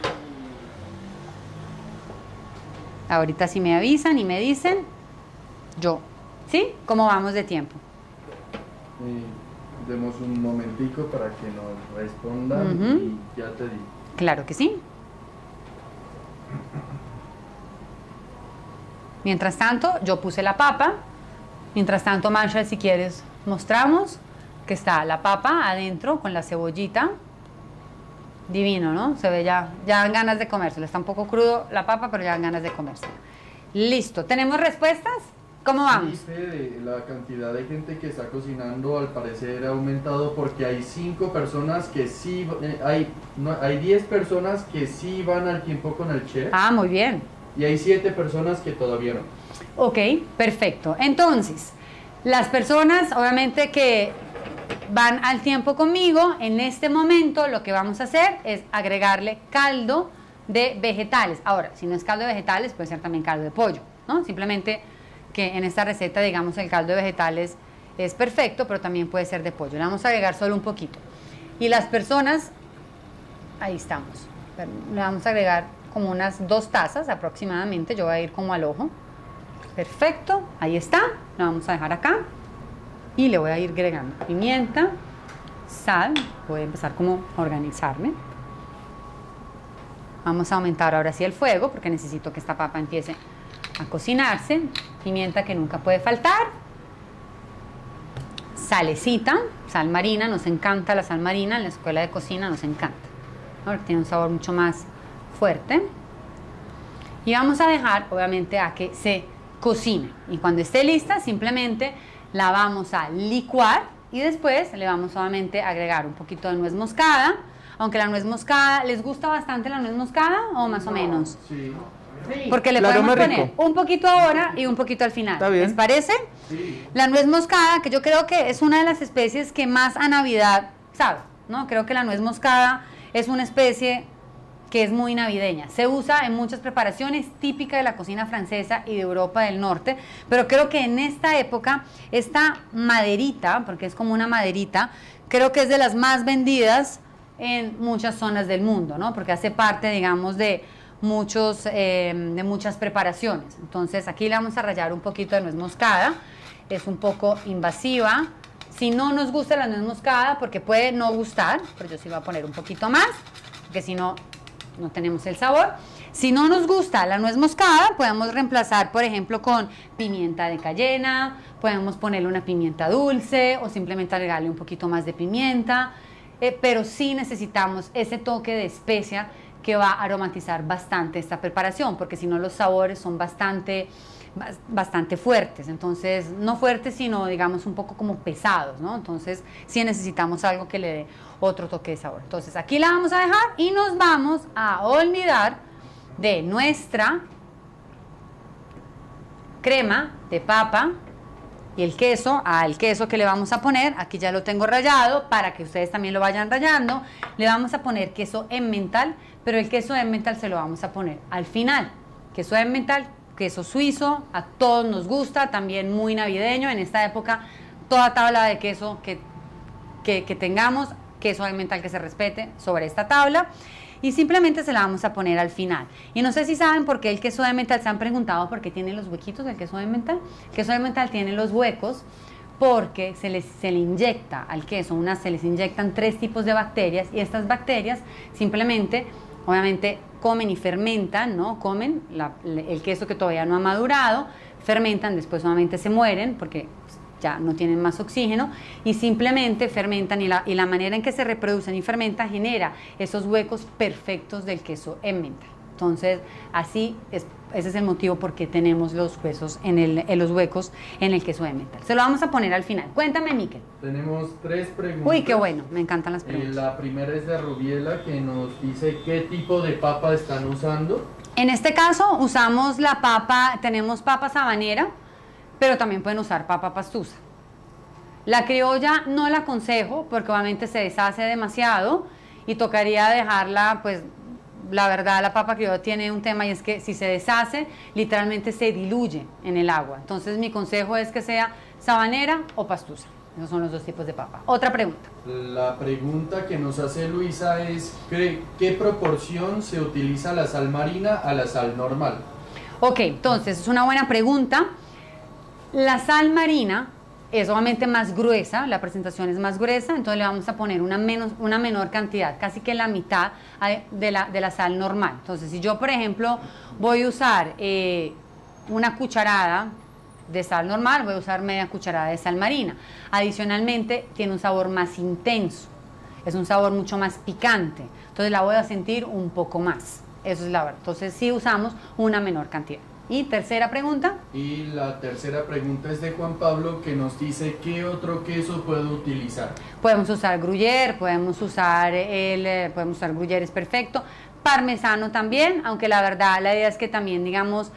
Ahorita si me avisan y me dicen, yo. ¿Sí? ¿Cómo vamos de tiempo? Eh, demos un momentico para que nos respondan uh-huh. y ya te digo. Claro que sí. Mientras tanto, yo puse la papa. Mientras tanto, Marshall, si quieres, mostramos que está la papa adentro con la cebollita. Divino, ¿no? Se ve ya, ya dan ganas de comérselo. Está un poco crudo la papa, pero ya dan ganas de comérselo. Listo. ¿Tenemos respuestas? ¿Cómo vamos? Sí, Fede, la cantidad de gente que está cocinando al parecer ha aumentado porque hay cinco personas que sí, eh, hay, no, hay diez personas que sí van al tiempo con el chef. Ah, muy bien. Y hay siete personas que todavía no. Ok, perfecto. Entonces, las personas obviamente que van al tiempo conmigo, en este momento lo que vamos a hacer es agregarle caldo de vegetales. Ahora, si no es caldo de vegetales, puede ser también caldo de pollo, ¿no? Simplemente que en esta receta, digamos, el caldo de vegetales es perfecto, pero también puede ser de pollo. Le vamos a agregar solo un poquito. Y las personas, ahí estamos, le vamos a agregar como unas dos tazas aproximadamente, yo voy a ir como al ojo. Perfecto, ahí está, lo vamos a dejar acá. Y le voy a ir agregando pimienta, sal, voy a empezar como a organizarme. Vamos a aumentar ahora sí el fuego porque necesito que esta papa empiece a cocinarse. Pimienta que nunca puede faltar. Salecita, sal marina, nos encanta la sal marina, en la escuela de cocina nos encanta. Ahora tiene un sabor mucho más fuerte. Y vamos a dejar obviamente a que se cocine. Y cuando esté lista simplemente la vamos a licuar y después le vamos solamente a agregar un poquito de nuez moscada, aunque la nuez moscada, ¿les gusta bastante la nuez moscada o más o menos? Sí. Porque le Claro, podemos muy poner rico. un poquito ahora y un poquito al final. Está bien. ¿Les parece? Sí. La nuez moscada, que yo creo que es una de las especies que más a Navidad sabe, ¿no? Creo que la nuez moscada es una especie que es muy navideña. Se usa en muchas preparaciones, típica de la cocina francesa y de Europa del Norte, pero creo que en esta época, esta maderita, porque es como una maderita, creo que es de las más vendidas en muchas zonas del mundo, ¿no? Porque hace parte, digamos, de, muchos, eh, de muchas preparaciones. Entonces, aquí le vamos a rallar un poquito de nuez moscada, es un poco invasiva. Si no nos gusta la nuez moscada, porque puede no gustar, pero yo sí voy a poner un poquito más, porque si no, no tenemos el sabor. Si no nos gusta la nuez moscada, podemos reemplazar, por ejemplo, con pimienta de cayena, podemos ponerle una pimienta dulce o simplemente agregarle un poquito más de pimienta, eh, pero sí necesitamos ese toque de especia que va a aromatizar bastante esta preparación, porque si no los sabores son bastante, bastante fuertes, entonces no fuertes sino digamos un poco como pesados, ¿no? Entonces sí necesitamos algo que le dé otro toque de sabor. Entonces aquí la vamos a dejar y nos vamos a olvidar de nuestra crema de papa y el queso. Al queso que le vamos a poner, aquí ya lo tengo rallado para que ustedes también lo vayan rallando, le vamos a poner queso emmental, pero el queso emmental se lo vamos a poner al final. Queso emmental, queso suizo, a todos nos gusta, también muy navideño en esta época. Toda tabla de queso que, que, que tengamos, queso emmental que se respete sobre esta tabla, y simplemente se la vamos a poner al final. Y no sé si saben por qué el queso emmental, se han preguntado por qué tiene los huequitos el queso emmental. El queso emmental tiene los huecos porque se, les, se le inyecta al queso, una, se les inyectan tres tipos de bacterias, y estas bacterias simplemente, obviamente, comen y fermentan, ¿no? Comen la, el queso que todavía no ha madurado, fermentan, después solamente se mueren porque ya no tienen más oxígeno, y simplemente fermentan, y la, y la manera en que se reproducen y fermentan genera esos huecos perfectos del queso emmental. Entonces, así es, ese es el motivo por qué tenemos los huesos en, el, en los huecos en el queso emmental. Se lo vamos a poner al final. Cuéntame, Miquel. Tenemos tres preguntas. Uy, qué bueno, me encantan las preguntas. Eh, la primera es de Rubiela, que nos dice qué tipo de papa están usando. En este caso usamos la papa, tenemos papa sabanera, pero también pueden usar papa pastusa. La criolla no la aconsejo porque obviamente se deshace demasiado y tocaría dejarla, pues la verdad la papa criolla tiene un tema, y es que si se deshace, literalmente se diluye en el agua. Entonces mi consejo es que sea sabanera o pastusa. Esos son los dos tipos de papa. Otra pregunta. La pregunta que nos hace Luisa es ¿qué, qué proporción se utiliza la sal marina a la sal normal? Ok, entonces es una buena pregunta. La sal marina es obviamente más gruesa, la presentación es más gruesa, entonces le vamos a poner una, menos, una menor cantidad, casi que la mitad de la, de la sal normal. Entonces si yo por ejemplo voy a usar eh, una cucharada de sal normal, voy a usar media cucharada de sal marina. Adicionalmente tiene un sabor más intenso, es un sabor mucho más picante, entonces la voy a sentir un poco más, eso es la verdad. Entonces sí usamos una menor cantidad. Y tercera pregunta. Y la tercera pregunta es de Juan Pablo, que nos dice ¿qué otro queso puedo utilizar? Podemos usar gruyère, podemos usar el, podemos usar gruyère, es perfecto. Parmesano también, aunque la verdad la idea es que también digamos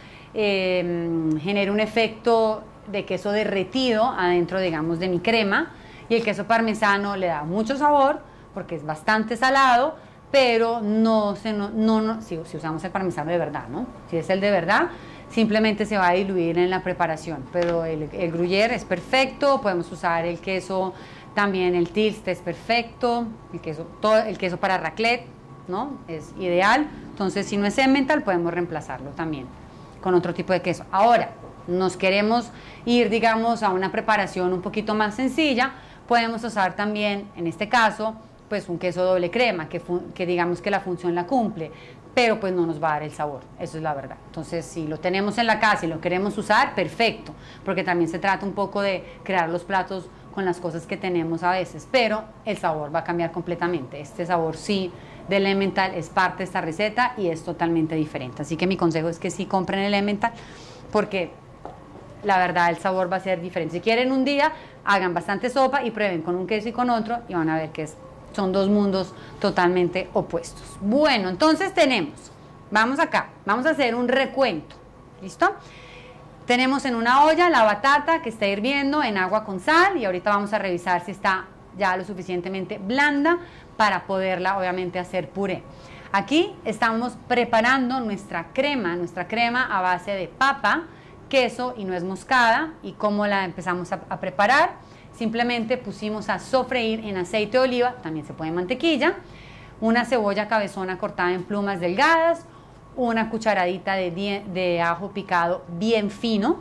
eh, genere un efecto de queso derretido adentro digamos de mi crema, y el queso parmesano le da mucho sabor porque es bastante salado, pero no se no, no, no si, si usamos el parmesano de verdad, ¿no? Si es el de verdad, simplemente se va a diluir en la preparación, pero el, el gruyère es perfecto. Podemos usar el queso también, el Tilst es perfecto, el queso, todo, el queso para raclette, ¿no? Es ideal. Entonces si no es Emmental podemos reemplazarlo también con otro tipo de queso. Ahora, nos queremos ir digamos a una preparación un poquito más sencilla, podemos usar también en este caso pues un queso doble crema que, que digamos que la función la cumple, pero pues no nos va a dar el sabor, eso es la verdad. Entonces si lo tenemos en la casa y lo queremos usar, perfecto, porque también se trata un poco de crear los platos con las cosas que tenemos a veces, pero el sabor va a cambiar completamente. Este sabor sí del Emmental es parte de esta receta y es totalmente diferente, así que mi consejo es que sí compren el Emmental, porque la verdad el sabor va a ser diferente. Si quieren un día, hagan bastante sopa y prueben con un queso y con otro y van a ver que es, son dos mundos totalmente opuestos. Bueno, entonces tenemos, vamos acá, vamos a hacer un recuento, ¿listo? Tenemos en una olla la batata que está hirviendo en agua con sal y ahorita vamos a revisar si está ya lo suficientemente blanda para poderla obviamente hacer puré. Aquí estamos preparando nuestra crema, nuestra crema a base de papa, queso y nuez moscada. ¿Y cómo la empezamos a, a preparar? Simplemente pusimos a sofreír en aceite de oliva, también se puede mantequilla, una cebolla cabezona cortada en plumas delgadas, una cucharadita de, de ajo picado bien fino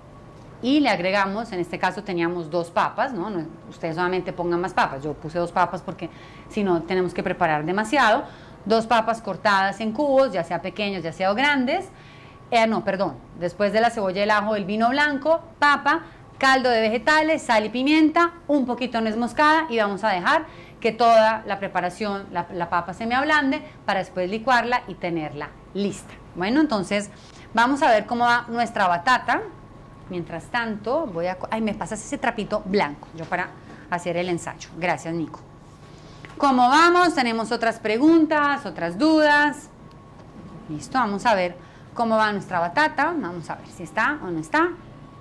y le agregamos, en este caso teníamos dos papas, ¿no? No, ustedes solamente pongan más papas, yo puse dos papas porque si no tenemos que preparar demasiado, dos papas cortadas en cubos, ya sea pequeños, ya sea grandes, eh, no, perdón, después de la cebolla y el ajo, el vino blanco, papa, caldo de vegetales, sal y pimienta, un poquito de nuez moscada y vamos a dejar que toda la preparación, la, la papa se me ablande para después licuarla y tenerla lista. Bueno, entonces vamos a ver cómo va nuestra batata. Mientras tanto, voy a... Ay, me pasas ese trapito blanco, yo para hacer el ensayo. Gracias, Nico. ¿Cómo vamos? Tenemos otras preguntas, otras dudas. Listo, vamos a ver cómo va nuestra batata. Vamos a ver si está o no está.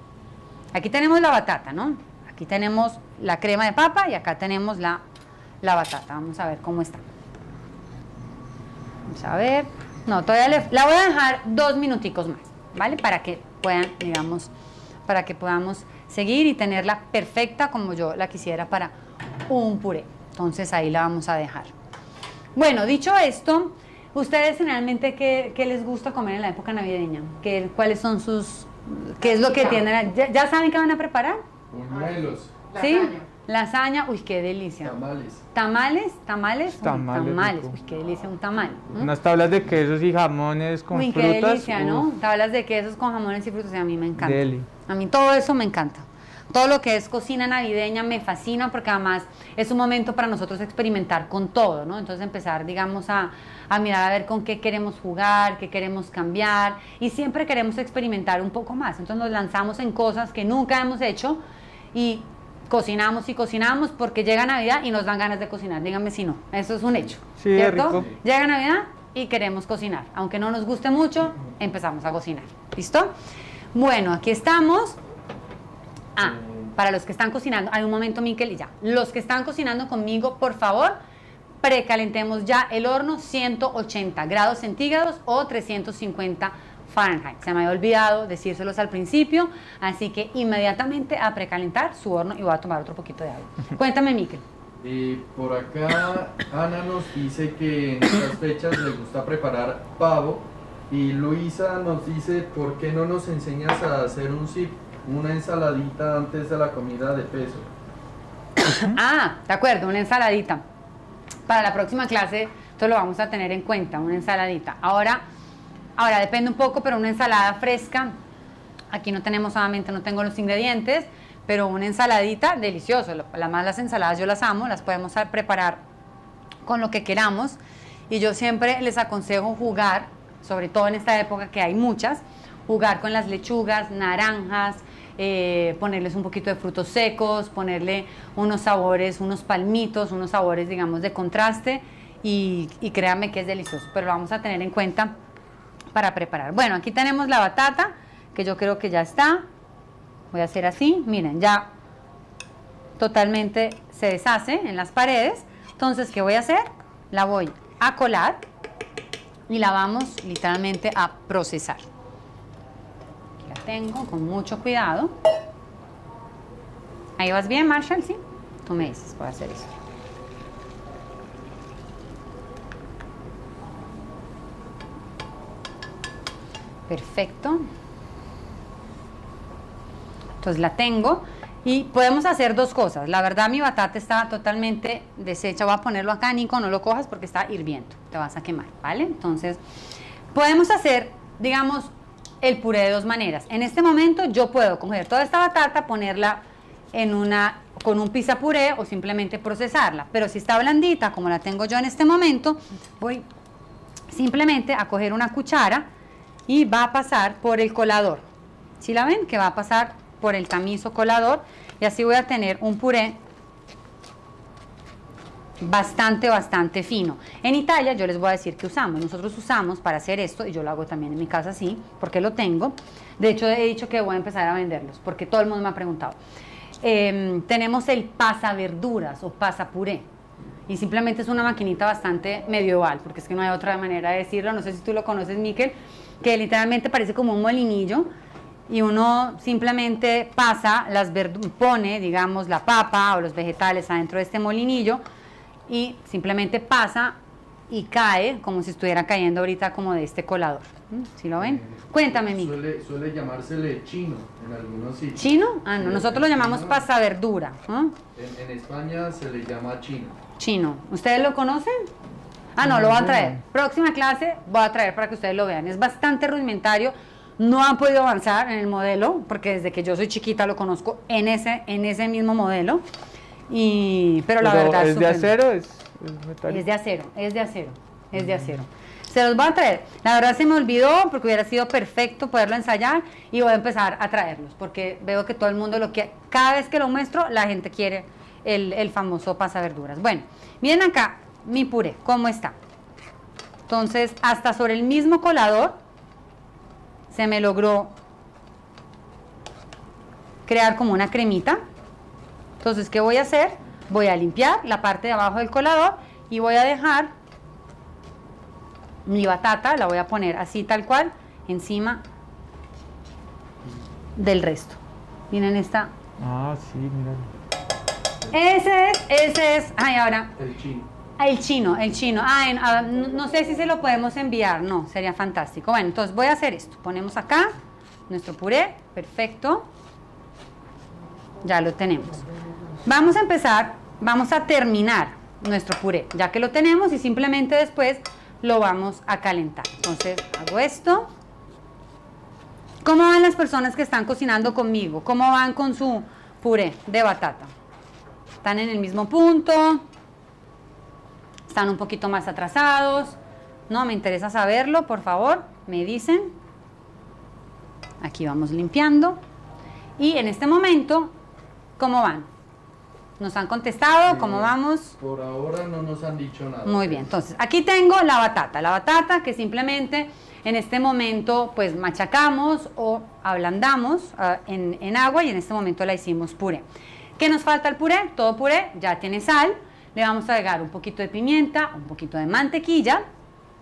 Aquí tenemos la batata, ¿no? Aquí tenemos la crema de papa y acá tenemos la, la batata. Vamos a ver cómo está. Vamos a ver. No, todavía le, la voy a dejar dos minuticos más, ¿vale? Para que puedan, digamos, para que podamos seguir y tenerla perfecta como yo la quisiera para un puré. Entonces ahí la vamos a dejar. Bueno, dicho esto, ¿ustedes generalmente qué, qué les gusta comer en la época navideña? ¿Qué, ¿Cuáles son sus... qué es lo que tienen? ¿Ya, ya saben qué van a preparar? Buñuelos. ¿Sí? Lasaña, uy, qué delicia. Tamales. ¿Tamales? ¿Tamales? Uy, Tamales, tamales. rico. Uy, qué delicia un tamal. ¿Mm? Unas tablas de quesos y jamones con Uy, frutas. qué delicia, ¿no? uf, Tablas de quesos con jamones y frutas, y a mí me encanta. deli. A mí todo eso me encanta. Todo lo que es cocina navideña me fascina porque además es un momento para nosotros experimentar con todo, ¿no? Entonces empezar, digamos, a, a mirar a ver con qué queremos jugar, qué queremos cambiar y siempre queremos experimentar un poco más. Entonces nos lanzamos en cosas que nunca hemos hecho y cocinamos y cocinamos porque llega Navidad y nos dan ganas de cocinar. Díganme si no, eso es un hecho, Sí, es ¿cierto? rico. Llega Navidad y queremos cocinar. Aunque no nos guste mucho, empezamos a cocinar. ¿Listo? Bueno, aquí estamos. Ah, para los que están cocinando, hay un momento, Miquel, y ya. Los que están cocinando conmigo, por favor, precalentemos ya el horno ciento ochenta grados centígrados o trescientos cincuenta Fahrenheit. Se me había olvidado decírselos al principio, así que inmediatamente a precalentar su horno y voy a tomar otro poquito de agua. Cuéntame, Miquel. Eh, por acá Ana nos dice que en estas fechas le gusta preparar pavo, y Luisa nos dice, ¿por qué no nos enseñas a hacer un zip, una ensaladita antes de la comida de peso? Ah, de acuerdo, una ensaladita. Para la próxima clase, esto lo vamos a tener en cuenta, una ensaladita. Ahora, ahora depende un poco, pero una ensalada fresca, aquí no tenemos, solamente no tengo los ingredientes, pero una ensaladita, delicioso. Además, las ensaladas yo las amo, las podemos preparar con lo que queramos. Y yo siempre les aconsejo jugar, sobre todo en esta época que hay muchas, jugar con las lechugas, naranjas, eh, ponerles un poquito de frutos secos, ponerle unos sabores, unos palmitos, unos sabores, digamos, de contraste, y, y créanme que es delicioso, pero lo vamos a tener en cuenta para preparar. Bueno, aquí tenemos la batata, que yo creo que ya está. Voy a hacer así, miren, ya totalmente se deshace en las paredes. Entonces, ¿qué voy a hacer? La voy a colar y la vamos literalmente a procesar. Aquí la tengo con mucho cuidado. ¿Ahí vas bien, Marshall? ¿Sí? Tú me dices, voy a hacer eso. Perfecto. Entonces la tengo y podemos hacer dos cosas. La verdad, mi batata está totalmente deshecha. Voy a ponerlo acá, Nico, no lo cojas porque está hirviendo, te vas a quemar, ¿vale? Entonces podemos hacer, digamos, el puré de dos maneras. En este momento yo puedo coger toda esta batata, ponerla en una, con un pizza puré, o simplemente procesarla. Pero si está blandita, como la tengo yo en este momento, voy simplemente a coger una cuchara y va a pasar por el colador. ¿Sí la ven? Que va a pasar por el tamizo colador, y así voy a tener un puré bastante, bastante fino. En Italia yo les voy a decir que usamos, nosotros usamos para hacer esto, y yo lo hago también en mi casa así, porque lo tengo. De hecho, he dicho que voy a empezar a venderlos, porque todo el mundo me ha preguntado. Eh, tenemos el pasaverduras o pasapuré, y simplemente es una maquinita bastante medieval, porque es que no hay otra manera de decirlo. No sé si tú lo conoces, Miquel, que literalmente parece como un molinillo, y uno simplemente pasa las verduras, pone, digamos, la papa o los vegetales adentro de este molinillo, y simplemente pasa y cae como si estuviera cayendo ahorita como de este colador. ¿Sí lo ven? Eh, Cuéntame, Miquel. Suele, suele llamársele chino en algunos sitios. ¿Chino? Ah, no, Sí, nosotros lo llamamos chino, pasaverdura. ¿No? En, en España se le llama chino. Chino. ¿Ustedes lo conocen? Ah, no, lo voy a traer. Próxima clase voy a traer para que ustedes lo vean. Es bastante rudimentario. No han podido avanzar en el modelo, porque desde que yo soy chiquita lo conozco en ese, en ese mismo modelo. Y, pero la Pero verdad ¿es de acero? ¿Es, es, metálico? es de acero, es de acero, es de acero. Se los voy a traer. La verdad se me olvidó, porque hubiera sido perfecto poderlo ensayar, y voy a empezar a traerlos, porque veo que todo el mundo lo quiere. Cada vez que lo muestro, la gente quiere el, el famoso pasaverduras. Bueno, miren acá mi puré, cómo está. Entonces, hasta sobre el mismo colador se me logró crear como una cremita. Entonces, ¿qué voy a hacer? Voy a limpiar la parte de abajo del colador y voy a dejar mi batata, la voy a poner así tal cual, encima del resto. Miren esta. Ah, sí, mira. Ese es, ese es, ay, ahora. El chino. El chino, el chino. Ay, no, no, no sé si se lo podemos enviar, no, sería fantástico. Bueno, entonces voy a hacer esto. Ponemos acá nuestro puré, perfecto. Ya lo tenemos. Vamos a empezar, vamos a terminar nuestro puré, ya que lo tenemos, y simplemente después lo vamos a calentar. Entonces hago esto. ¿Cómo van las personas que están cocinando conmigo? ¿Cómo van con su puré de batata? ¿Están en el mismo punto? ¿Están un poquito más atrasados? No, me interesa saberlo, por favor, me dicen. Aquí vamos limpiando. Y en este momento, ¿cómo van? ¿Nos han contestado? ¿Cómo Eh, vamos? Por ahora no nos han dicho nada. Muy bien, entonces aquí tengo la batata. La batata que simplemente en este momento pues machacamos o ablandamos uh, en, en agua, y en este momento la hicimos puré. ¿Qué nos falta al puré? Todo puré ya tiene sal. Le vamos a agregar un poquito de pimienta, un poquito de mantequilla,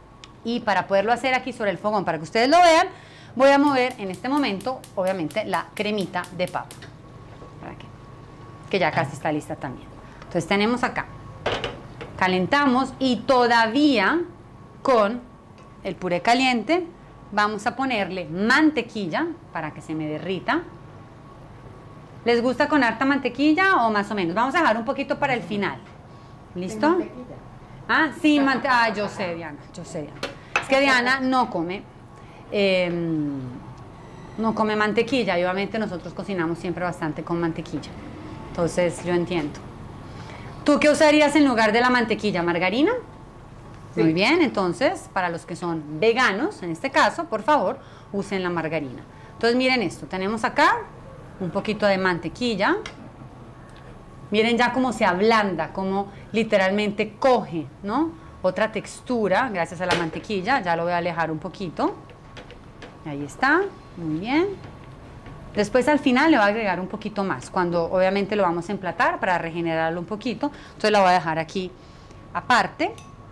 Y para poderlo hacer aquí sobre el fogón, para que ustedes lo vean, voy a mover en este momento, obviamente, la cremita de papa. ¿Para qué? Que ya casi está lista también. Entonces tenemos acá, calentamos y todavía con el puré caliente vamos a ponerle mantequilla para que se me derrita. ¿Les gusta con harta mantequilla o más o menos? Vamos a dejar un poquito para el final. ¿Listo? Ah, sí, mantequilla. Ah, yo sé, Diana, yo sé, Diana. Es que Diana no come, eh, no come mantequilla y obviamente nosotros cocinamos siempre bastante con mantequilla. Entonces, yo entiendo. ¿Tú qué usarías en lugar de la mantequilla? ¿Margarina? Sí. Muy bien, entonces, para los que son veganos, en este caso, por favor, usen la margarina. Entonces, miren esto, tenemos acá un poquito de mantequilla. Miren ya cómo se ablanda, cómo literalmente coge, ¿no? Otra textura, gracias a la mantequilla. Ya lo voy a alejar un poquito. Ahí está, muy bien. Después al final le voy a agregar un poquito más, cuando obviamente lo vamos a emplatar para regenerarlo un poquito. Entonces lo voy a dejar aquí aparte.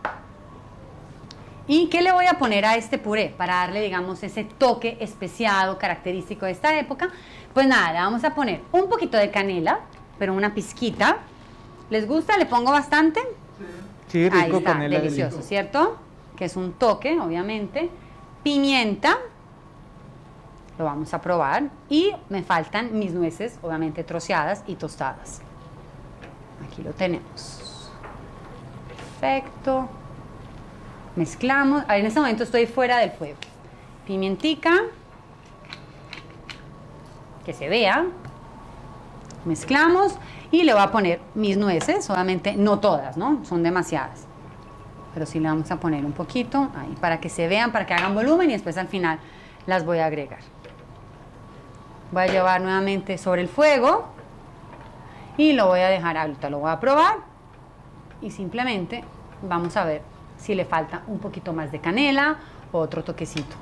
¿Y qué le voy a poner a este puré para darle, digamos, ese toque especiado, característico de esta época? Pues nada, le vamos a poner un poquito de canela, pero una pizquita. ¿Les gusta? ¿Le pongo bastante? Sí, rico. Ahí está, canela, delicioso, rico. ¿Cierto? Que es un toque, obviamente. Pimienta. Lo vamos a probar. Y me faltan mis nueces, obviamente troceadas y tostadas. Aquí lo tenemos. Perfecto. Mezclamos. A ver, en este momento estoy fuera del fuego. Pimientica. Que se vea. Mezclamos. Y le voy a poner mis nueces. Obviamente no todas, ¿no? Son demasiadas. Pero sí le vamos a poner un poquito. Ahí, para que se vean, para que hagan volumen. Y después al final las voy a agregar. Voy a llevar nuevamente sobre el fuego. Y lo voy a dejar ahorita. Lo voy a probar. Y simplemente vamos a ver si le falta un poquito más de canela o otro toquecito.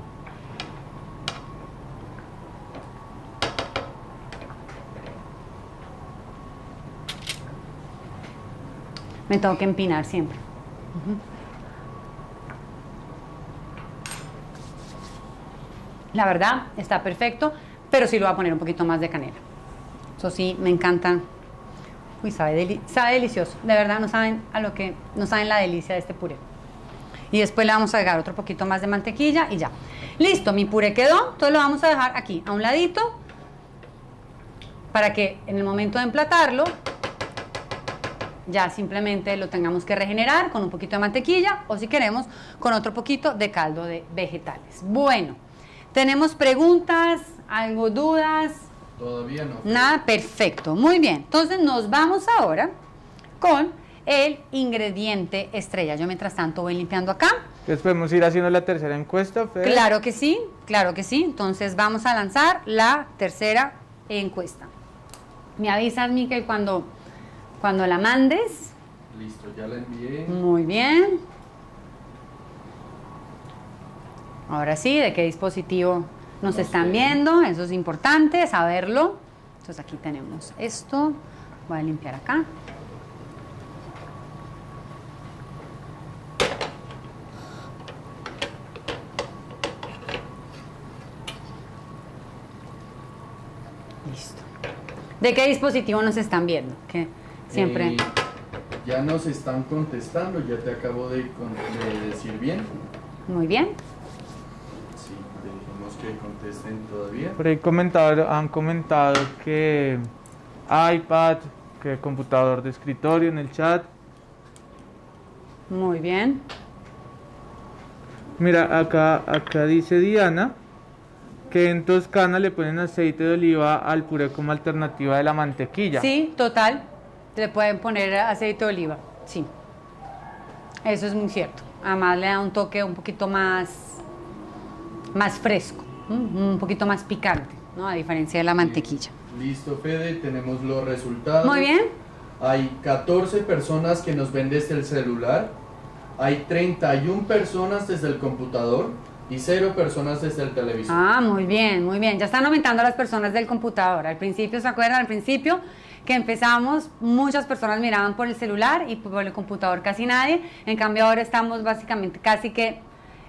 Me tengo que empinar siempre. Uh-huh. La verdad, está perfecto, pero sí lo voy a poner un poquito más de canela. Eso sí, me encantan. Uy, sabe, deli sabe delicioso. De verdad, no saben a lo que, no saben la delicia de este puré. Y después le vamos a agregar otro poquito más de mantequilla y ya. Listo, mi puré quedó. Entonces lo vamos a dejar aquí a un ladito para que en el momento de emplatarlo ya simplemente lo tengamos que regenerar con un poquito de mantequilla o si queremos con otro poquito de caldo de vegetales. Bueno, ¿tenemos preguntas? ¿Algo dudas? Todavía no. Nada, perfecto, muy bien. Entonces nos vamos ahora con el ingrediente estrella. Yo mientras tanto voy limpiando acá. Entonces podemos ir haciendo la tercera encuesta, Fede. Claro que sí, claro que sí. Entonces vamos a lanzar la tercera encuesta. Me avisas, Miquel, cuando, cuando la mandes. Listo, ya la envié. Muy bien. Ahora sí, ¿de qué dispositivo nos no están sé. viendo? Eso es importante saberlo. Entonces aquí tenemos esto. Voy a limpiar acá. Listo. ¿De qué dispositivo nos están viendo? Que siempre... Eh, ya nos están contestando, ya te acabo de, de decir bien. Muy bien. Sí, dejemos que contesten todavía. Por ahí comentado, han comentado que iPad, que computador de escritorio en el chat. Muy bien. Mira, acá, acá dice Diana que en Toscana le ponen aceite de oliva al puré como alternativa de la mantequilla. Sí, total. Le pueden poner aceite de oliva, sí. Eso es muy cierto. Además le da un toque un poquito más, más fresco, un poquito más picante, ¿no? A diferencia de la mantequilla. Listo, Fede, tenemos los resultados. Muy bien. Hay catorce personas que nos ven desde el celular. Hay treinta y una personas desde el computador. Y cero personas desde el televisor. Ah, muy bien, muy bien. Ya están aumentando las personas del computador. Al principio, ¿se acuerdan? Al principio que empezamos, muchas personas miraban por el celular y por el computador casi nadie. En cambio, ahora estamos básicamente casi que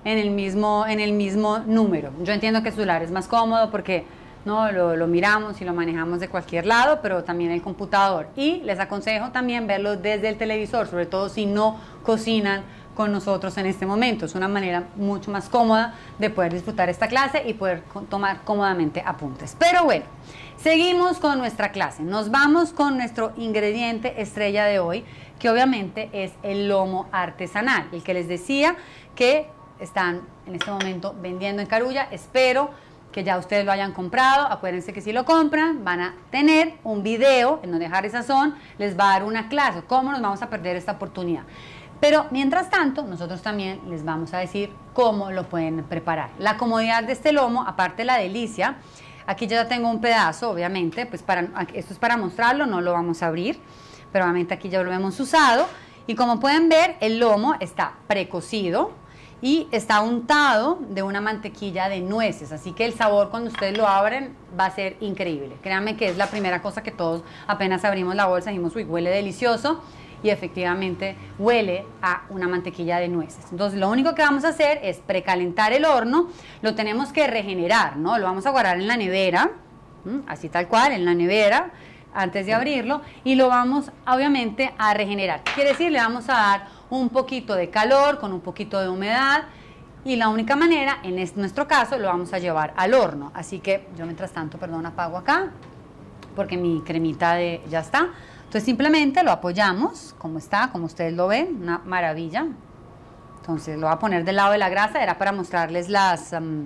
en el mismo, en el mismo número. Yo entiendo que el celular es más cómodo porque no lo, lo miramos y lo manejamos de cualquier lado, pero también el computador. Y les aconsejo también verlo desde el televisor, sobre todo si no cocinan con nosotros en este momento. Es una manera mucho más cómoda de poder disfrutar esta clase y poder tomar cómodamente apuntes. Pero bueno, seguimos con nuestra clase. Nos vamos con nuestro ingrediente estrella de hoy, que obviamente es el lomo artesanal, el que les decía que están en este momento vendiendo en Carulla. Espero que ya ustedes lo hayan comprado. Acuérdense que si lo compran van a tener un video en donde Harry Sazón les va a dar una clase. ¿Cómo nos vamos a perder esta oportunidad? Pero mientras tanto, nosotros también les vamos a decir cómo lo pueden preparar. La comodidad de este lomo, aparte de la delicia, aquí ya tengo un pedazo, obviamente, pues para, esto es para mostrarlo, no lo vamos a abrir, pero obviamente aquí ya lo hemos usado. Y como pueden ver, el lomo está precocido y está untado de una mantequilla de nueces, así que el sabor cuando ustedes lo abren va a ser increíble. Créanme que es la primera cosa que todos apenas abrimos la bolsa dijimos, uy, huele delicioso. Y efectivamente huele a una mantequilla de nueces. Entonces lo único que vamos a hacer es precalentar el horno. Lo tenemos que regenerar, ¿no? Lo vamos a guardar en la nevera, así tal cual, en la nevera, antes de abrirlo. Y lo vamos obviamente a regenerar. Quiere decir, le vamos a dar un poquito de calor con un poquito de humedad. Y la única manera, en este, nuestro caso, lo vamos a llevar al horno. Así que yo mientras tanto, perdón, apago acá, porque mi cremita de, ya está. Entonces simplemente lo apoyamos, como está, como ustedes lo ven, una maravilla. Entonces lo voy a poner del lado de la grasa, era para mostrarles las, um,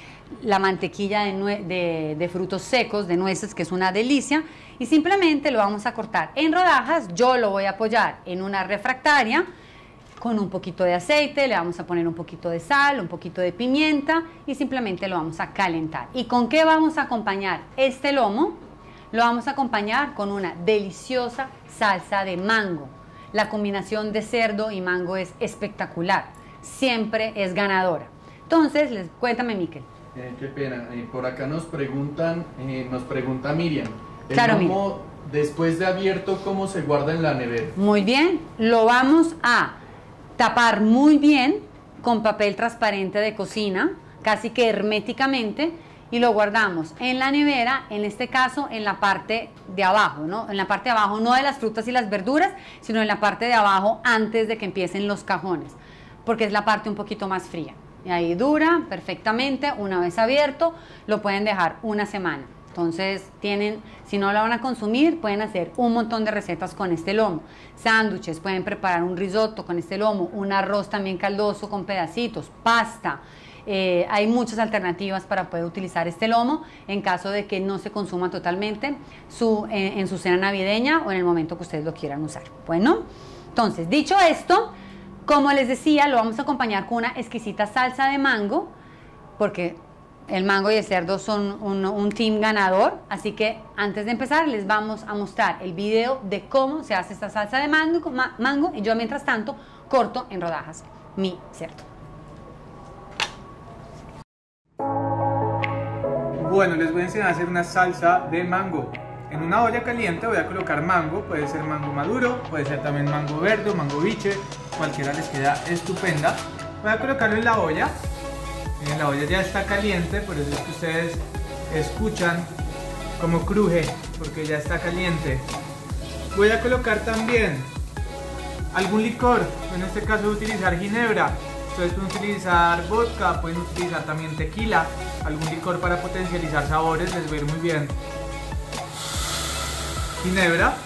la mantequilla de, de, de frutos secos, de nueces, que es una delicia. Y simplemente lo vamos a cortar en rodajas. Yo lo voy a apoyar en una refractaria con un poquito de aceite, le vamos a poner un poquito de sal, un poquito de pimienta y simplemente lo vamos a calentar. ¿Y con qué vamos a acompañar este lomo? Lo vamos a acompañar con una deliciosa salsa de mango. La combinación de cerdo y mango es espectacular. Siempre es ganadora. Entonces, les, cuéntame, Miquel. Eh, qué pena. Eh, por acá nos preguntan, eh, nos pregunta Miriam. El claro, lomo, Miriam. Después de abierto, ¿cómo se guarda en la nevera? Muy bien. Lo vamos a tapar muy bien con papel transparente de cocina, casi que herméticamente, y lo guardamos en la nevera, en este caso en la parte de abajo, ¿no? En la parte de abajo, no de las frutas y las verduras, sino en la parte de abajo antes de que empiecen los cajones, porque es la parte un poquito más fría. Y ahí dura perfectamente, una vez abierto, lo pueden dejar una semana. Entonces, tienen, si no lo van a consumir, pueden hacer un montón de recetas con este lomo. Sándwiches, pueden preparar un risotto con este lomo, un arroz también caldoso con pedacitos, pasta. Eh, hay muchas alternativas para poder utilizar este lomo en caso de que no se consuma totalmente su, en, en su cena navideña o en el momento que ustedes lo quieran usar. Bueno, entonces, dicho esto, como les decía, lo vamos a acompañar con una exquisita salsa de mango, porque el mango y el cerdo son un, un team ganador. Así que antes de empezar les vamos a mostrar el video de cómo se hace esta salsa de mango, ma, mango y yo mientras tanto corto en rodajas mi cerdo. Bueno, les voy a enseñar a hacer una salsa de mango. En una olla caliente voy a colocar mango, puede ser mango maduro, puede ser también mango verde o mango biche, cualquiera les queda estupenda. Voy a colocarlo en la olla. Miren, la olla ya está caliente, por eso es que ustedes escuchan como cruje, porque ya está caliente. Voy a colocar también algún licor, en este caso voy a utilizar ginebra. Ustedes pueden utilizar vodka, pueden utilizar también tequila, algún licor para potencializar sabores, les va a ir muy bien. Ginebra,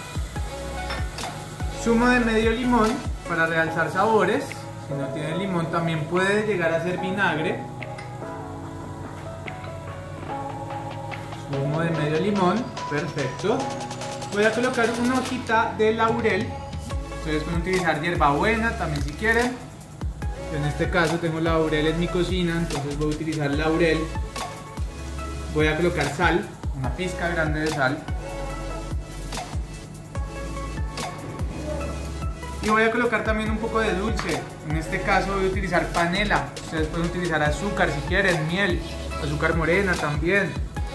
zumo de medio limón para realzar sabores. Si no tienen limón también puede llegar a ser vinagre. Zumo de medio limón, perfecto. Voy a colocar una hojita de laurel. Ustedes pueden utilizar hierbabuena también si quieren. En este caso tengo laurel en mi cocina, entonces voy a utilizar laurel. Voy a colocar sal, una pizca grande de sal. Y voy a colocar también un poco de dulce. En este caso voy a utilizar panela. Ustedes pueden utilizar azúcar si quieren, miel, azúcar morena también.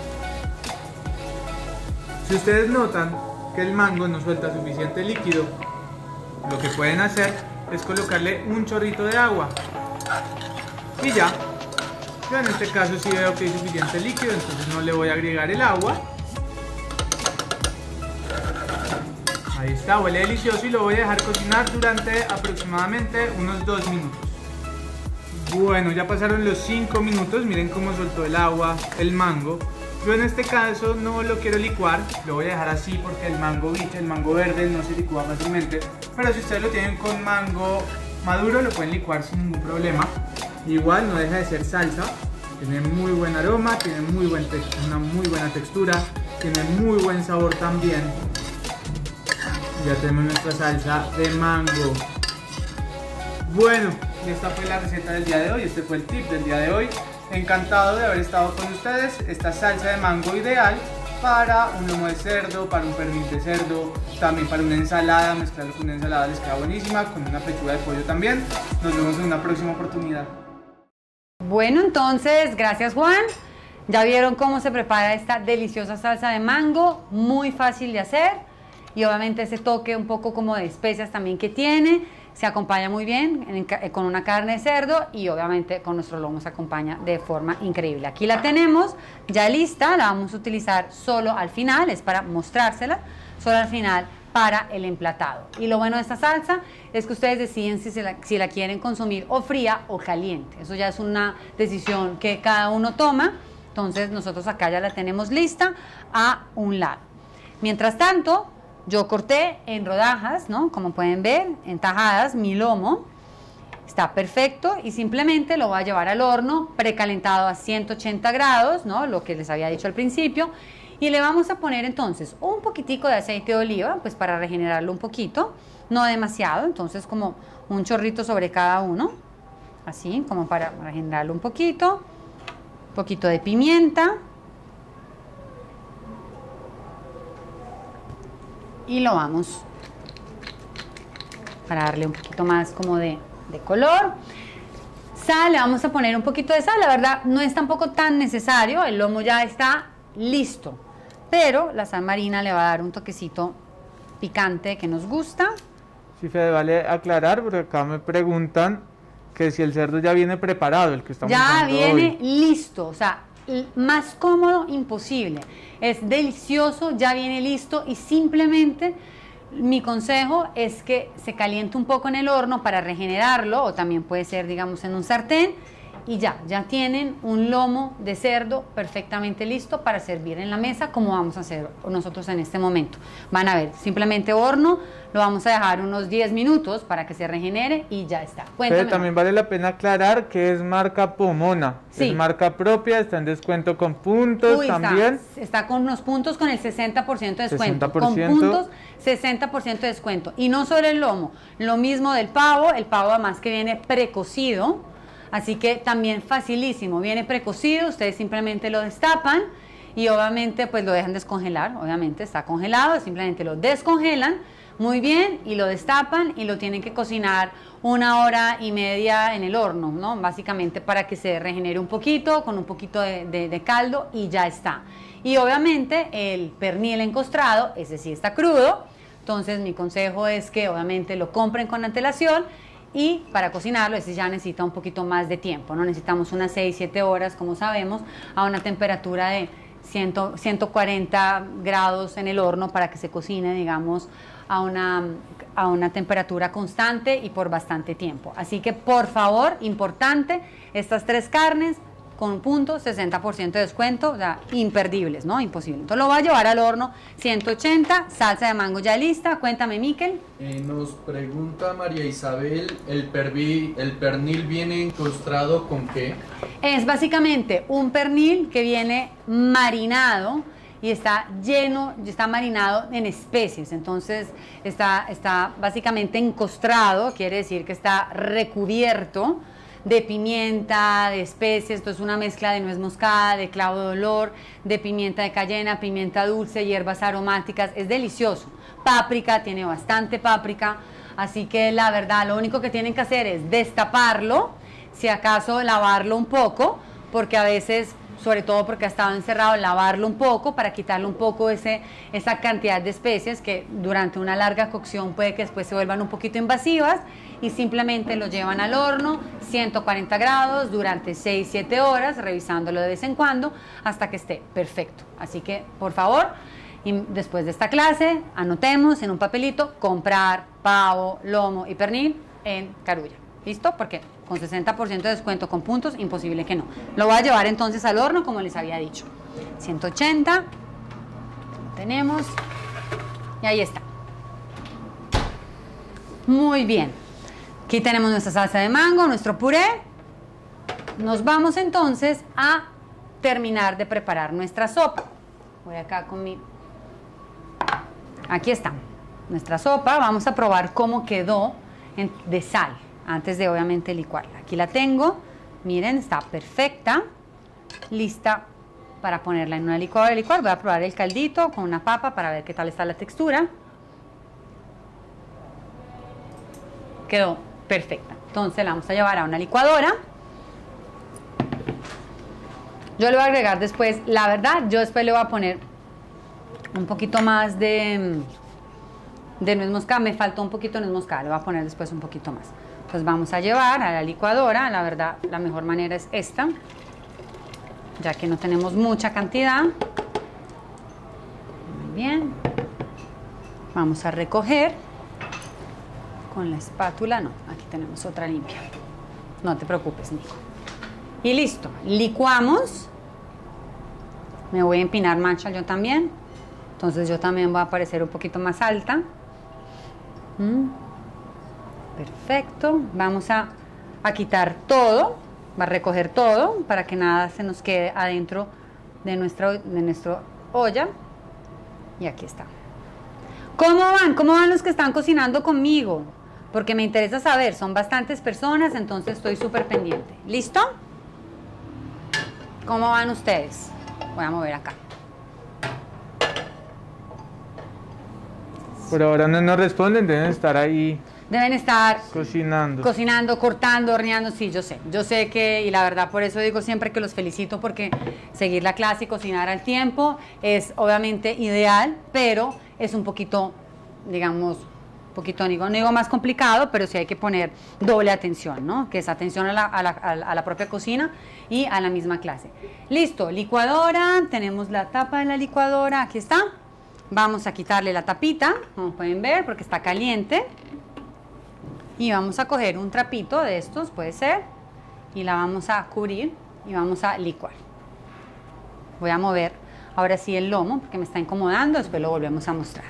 Si ustedes notan que el mango no suelta suficiente líquido, lo que pueden hacer es colocarle un chorrito de agua. y ya. Yo en este caso sí veo que hay suficiente líquido, entonces no le voy a agregar el agua. Ahí está, huele delicioso y lo voy a dejar cocinar durante aproximadamente unos dos minutos. Bueno, ya pasaron los cinco minutos, miren cómo soltó el agua, el mango. Yo en este caso no lo quiero licuar, lo voy a dejar así porque el mango biche, el mango verde no se licúa fácilmente. Pero si ustedes lo tienen con mango maduro lo pueden licuar sin ningún problema. Igual no deja de ser salsa, tiene muy buen aroma, tiene muy buen una muy buena textura, tiene muy buen sabor también. Ya tenemos nuestra salsa de mango. Bueno, y esta fue la receta del día de hoy, este fue el tip del día de hoy. Encantado de haber estado con ustedes. Esta salsa de mango ideal para un lomo de cerdo, para un pernil de cerdo, también para una ensalada, mezclarlo con una ensalada les queda buenísima, con una pechuga de pollo también. Nos vemos en una próxima oportunidad. Bueno, entonces, gracias Juan. Ya vieron cómo se prepara esta deliciosa salsa de mango, muy fácil de hacer y obviamente ese toque un poco como de especias también que tiene. Se acompaña muy bien en, con una carne de cerdo y obviamente con nuestro lomo se acompaña de forma increíble. Aquí la tenemos ya lista, la vamos a utilizar solo al final, es para mostrársela, solo al final para el emplatado. Y lo bueno de esta salsa es que ustedes deciden si, se la, si la quieren consumir o fría o caliente. Eso ya es una decisión que cada uno toma. Entonces nosotros acá ya la tenemos lista a un lado. Mientras tanto, yo corté en rodajas, ¿no? Como pueden ver, en tajadas, mi lomo. Está perfecto y simplemente lo voy a llevar al horno precalentado a ciento ochenta grados, ¿no? Lo que les había dicho al principio. Y le vamos a poner entonces un poquitico de aceite de oliva, pues para regenerarlo un poquito, no demasiado, entonces como un chorrito sobre cada uno, así como para regenerarlo un poquito, un poquito de pimienta y lo vamos para darle un poquito más como de, de color. Sal, le vamos a poner un poquito de sal, la verdad no es tampoco tan necesario, el lomo ya está listo, pero la sal marina le va a dar un toquecito picante que nos gusta. Sí, Fede, vale aclarar porque acá me preguntan que si el cerdo ya viene preparado, el que estamos ya viene hoy. listo, o sea, más cómodo imposible, es delicioso, ya viene listo y simplemente mi consejo es que se caliente un poco en el horno para regenerarlo o también puede ser digamos en un sartén. Y ya, ya tienen un lomo de cerdo perfectamente listo para servir en la mesa como vamos a hacer nosotros en este momento. Van a ver, simplemente horno, lo vamos a dejar unos diez minutos para que se regenere y ya está. Cuéntame. Pero también vale la pena aclarar que es marca Pomona, sí. Es marca propia, está en descuento con puntos. Uy, también. Está, está con unos puntos con el sesenta por ciento de descuento. sesenta por ciento. Con puntos, sesenta por ciento de descuento. Y no solo el lomo, lo mismo del pavo, el pavo además que viene precocido. Así que también facilísimo, viene precocido, ustedes simplemente lo destapan y obviamente pues lo dejan descongelar, obviamente está congelado, simplemente lo descongelan muy bien y lo destapan y lo tienen que cocinar una hora y media en el horno, ¿no? Básicamente para que se regenere un poquito, con un poquito de, de, de caldo y ya está. Y obviamente el pernil encostrado, ese sí está crudo, entonces mi consejo es que obviamente lo compren con antelación. Y para cocinarlo, ese ya necesita un poquito más de tiempo, ¿no? Necesitamos unas seis, siete horas, como sabemos, a una temperatura de cien, ciento cuarenta grados en el horno para que se cocine, digamos, a una, a una temperatura constante y por bastante tiempo. Así que, por favor, importante, estas tres carnes con punto, sesenta por ciento de descuento, o sea, imperdibles, ¿no? Imposible. Entonces lo voy a llevar al horno, ciento ochenta, salsa de mango ya lista. Cuéntame, Miquel. Eh, nos pregunta María Isabel, ¿el, pervi, ¿el pernil viene encostrado con qué? Es básicamente un pernil que viene marinado y está lleno, está marinado en especies, entonces está, está básicamente encostrado, quiere decir que está recubierto de pimienta, de especies, esto es una mezcla de nuez moscada, de clavo de olor, de pimienta de cayena, pimienta dulce, hierbas aromáticas, es delicioso. Páprica, tiene bastante páprica, así que la verdad lo único que tienen que hacer es destaparlo, si acaso lavarlo un poco, porque a veces sobre todo porque ha estado encerrado, lavarlo un poco para quitarle un poco ese, esa cantidad de especies que durante una larga cocción puede que después se vuelvan un poquito invasivas, y simplemente lo llevan al horno, ciento cuarenta grados, durante seis siete horas, revisándolo de vez en cuando hasta que esté perfecto. Así que, por favor, y después de esta clase, anotemos en un papelito: comprar pavo, lomo y pernil en Carulla. ¿Listo? Porque con sesenta por ciento de descuento con puntos, imposible que no. Lo voy a llevar entonces al horno, como les había dicho. ciento ochenta. Lo tenemos. Y ahí está. Muy bien. Aquí tenemos nuestra salsa de mango, nuestro puré. Nos vamos entonces a terminar de preparar nuestra sopa. Voy acá con mi... Aquí está nuestra sopa. Vamos a probar cómo quedó en, de sal, antes de obviamente licuarla. Aquí la tengo, miren, está perfecta, lista para ponerla en una licuadora de licuar. Voy a probar el caldito con una papa para ver qué tal está la textura. Quedó perfecta. Entonces la vamos a llevar a una licuadora. Yo le voy a agregar después, la verdad, yo después le voy a poner un poquito más de, de nuez moscada. Me faltó un poquito de nuez moscada, le voy a poner después un poquito más. Pues vamos a llevar a la licuadora. La verdad, la mejor manera es esta, ya que no tenemos mucha cantidad. Muy bien. Vamos a recoger con la espátula. No, aquí tenemos otra limpia. No te preocupes, Nico. Y listo, licuamos. Me voy a empinar mancha yo también. Entonces yo también voy a aparecer un poquito más alta. Mm. Perfecto. Vamos a, a quitar todo, va a recoger todo para que nada se nos quede adentro de nuestra, de nuestra olla. Y aquí está. ¿Cómo van? ¿Cómo van los que están cocinando conmigo? Porque me interesa saber, son bastantes personas, entonces estoy súper pendiente. ¿Listo? ¿Cómo van ustedes? Voy a mover acá. Por ahora no nos responden, deben estar ahí. Deben estar cocinando. Cocinando, cortando, horneando, sí, yo sé. Yo sé que, y la verdad por eso digo siempre que los felicito, porque seguir la clase y cocinar al tiempo es obviamente ideal, pero es un poquito, digamos, un poquito, digo, no digo más complicado, pero sí hay que poner doble atención, ¿no? Que es atención a la, a la, a la propia cocina y a la misma clase. Listo, licuadora, tenemos la tapa de la licuadora, aquí está. Vamos a quitarle la tapita, como pueden ver, porque está caliente. Y vamos a coger un trapito de estos, puede ser, y la vamos a cubrir y vamos a licuar. Voy a mover ahora sí el lomo, porque me está incomodando, después lo volvemos a mostrar.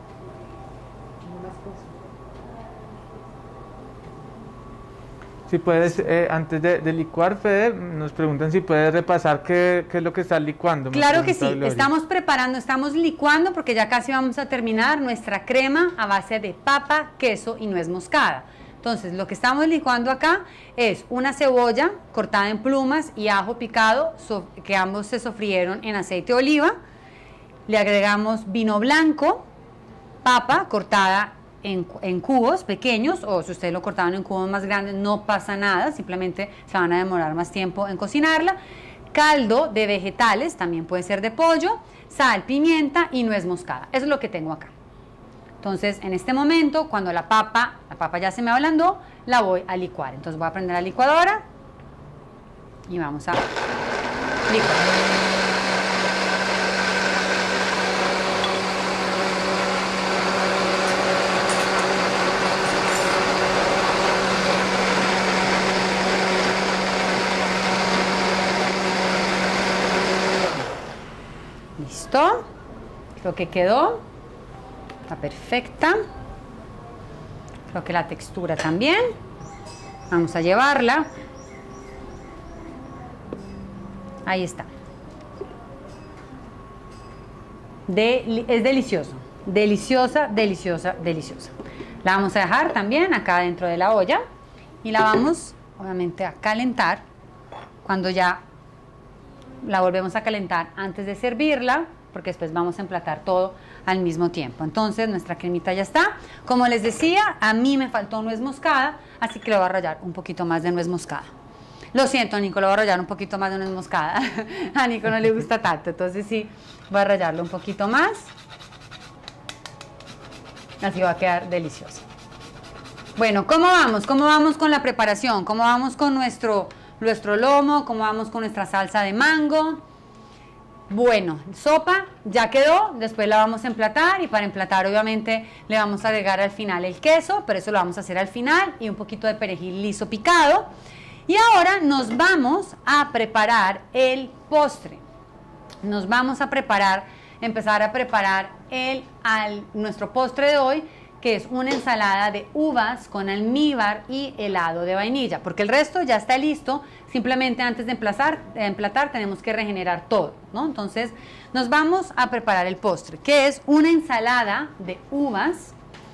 Si puedes, eh, antes de, de licuar, Fede, nos preguntan si puedes repasar qué, qué es lo que estás licuando. Claro que sí, Gloria. Estamos preparando, estamos licuando, porque ya casi vamos a terminar nuestra crema a base de papa, queso y nuez moscada. Entonces, lo que estamos licuando acá es una cebolla cortada en plumas y ajo picado, so, que ambos se sofrieron en aceite de oliva. Le agregamos vino blanco, papa cortada En, en cubos pequeños, o si ustedes lo cortaban en cubos más grandes no pasa nada, simplemente se van a demorar más tiempo en cocinarla. Caldo de vegetales, también puede ser de pollo, sal, pimienta y nuez moscada. Eso es lo que tengo acá. Entonces en este momento, cuando la papa la papa ya se me ablandó, la voy a licuar. Entonces voy a prender la licuadora y vamos a licuar. Listo, creo que quedó, está perfecta, creo que la textura también. Vamos a llevarla, ahí está. De, es delicioso, deliciosa, deliciosa, deliciosa. La vamos a dejar también acá dentro de la olla y la vamos obviamente a calentar. Cuando ya la volvemos a calentar antes de servirla, porque después vamos a emplatar todo al mismo tiempo. Entonces nuestra cremita ya está. Como les decía, a mí me faltó nuez moscada, así que le voy a rallar un poquito más de nuez moscada. Lo siento, Nico, lo voy a rallar un poquito más de nuez moscada. A Nico no le gusta tanto, entonces sí, voy a rallarlo un poquito más. Así va a quedar delicioso. Bueno, ¿cómo vamos? ¿Cómo vamos con la preparación? ¿Cómo vamos con nuestro, nuestro lomo? ¿Cómo vamos con nuestra salsa de mango? Bueno, sopa ya quedó, después la vamos a emplatar y para emplatar obviamente le vamos a agregar al final el queso, pero eso lo vamos a hacer al final y un poquito de perejil liso picado. Y ahora nos vamos a preparar el postre. Nos vamos a preparar, empezar a preparar el, al, nuestro postre de hoy, que es una ensalada de uvas con almíbar y helado de vainilla, porque el resto ya está listo, simplemente antes de emplazar, de emplatar tenemos que regenerar todo, ¿no? Entonces nos vamos a preparar el postre, que es una ensalada de uvas,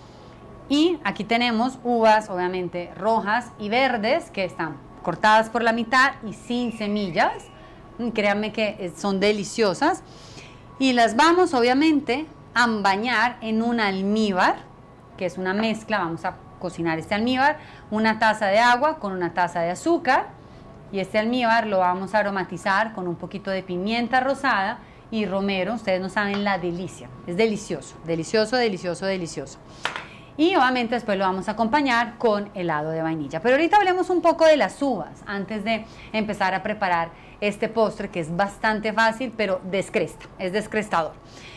y aquí tenemos uvas obviamente rojas y verdes, que están cortadas por la mitad y sin semillas, créanme que son deliciosas, y las vamos obviamente a bañar en un almíbar, que es una mezcla. Vamos a cocinar este almíbar, una taza de agua con una taza de azúcar, y este almíbar lo vamos a aromatizar con un poquito de pimienta rosada y romero. Ustedes no saben la delicia, es delicioso, delicioso, delicioso, delicioso. Y obviamente después lo vamos a acompañar con helado de vainilla. Pero ahorita hablemos un poco de las uvas antes de empezar a preparar este postre, que es bastante fácil, pero descresta, es descrestador.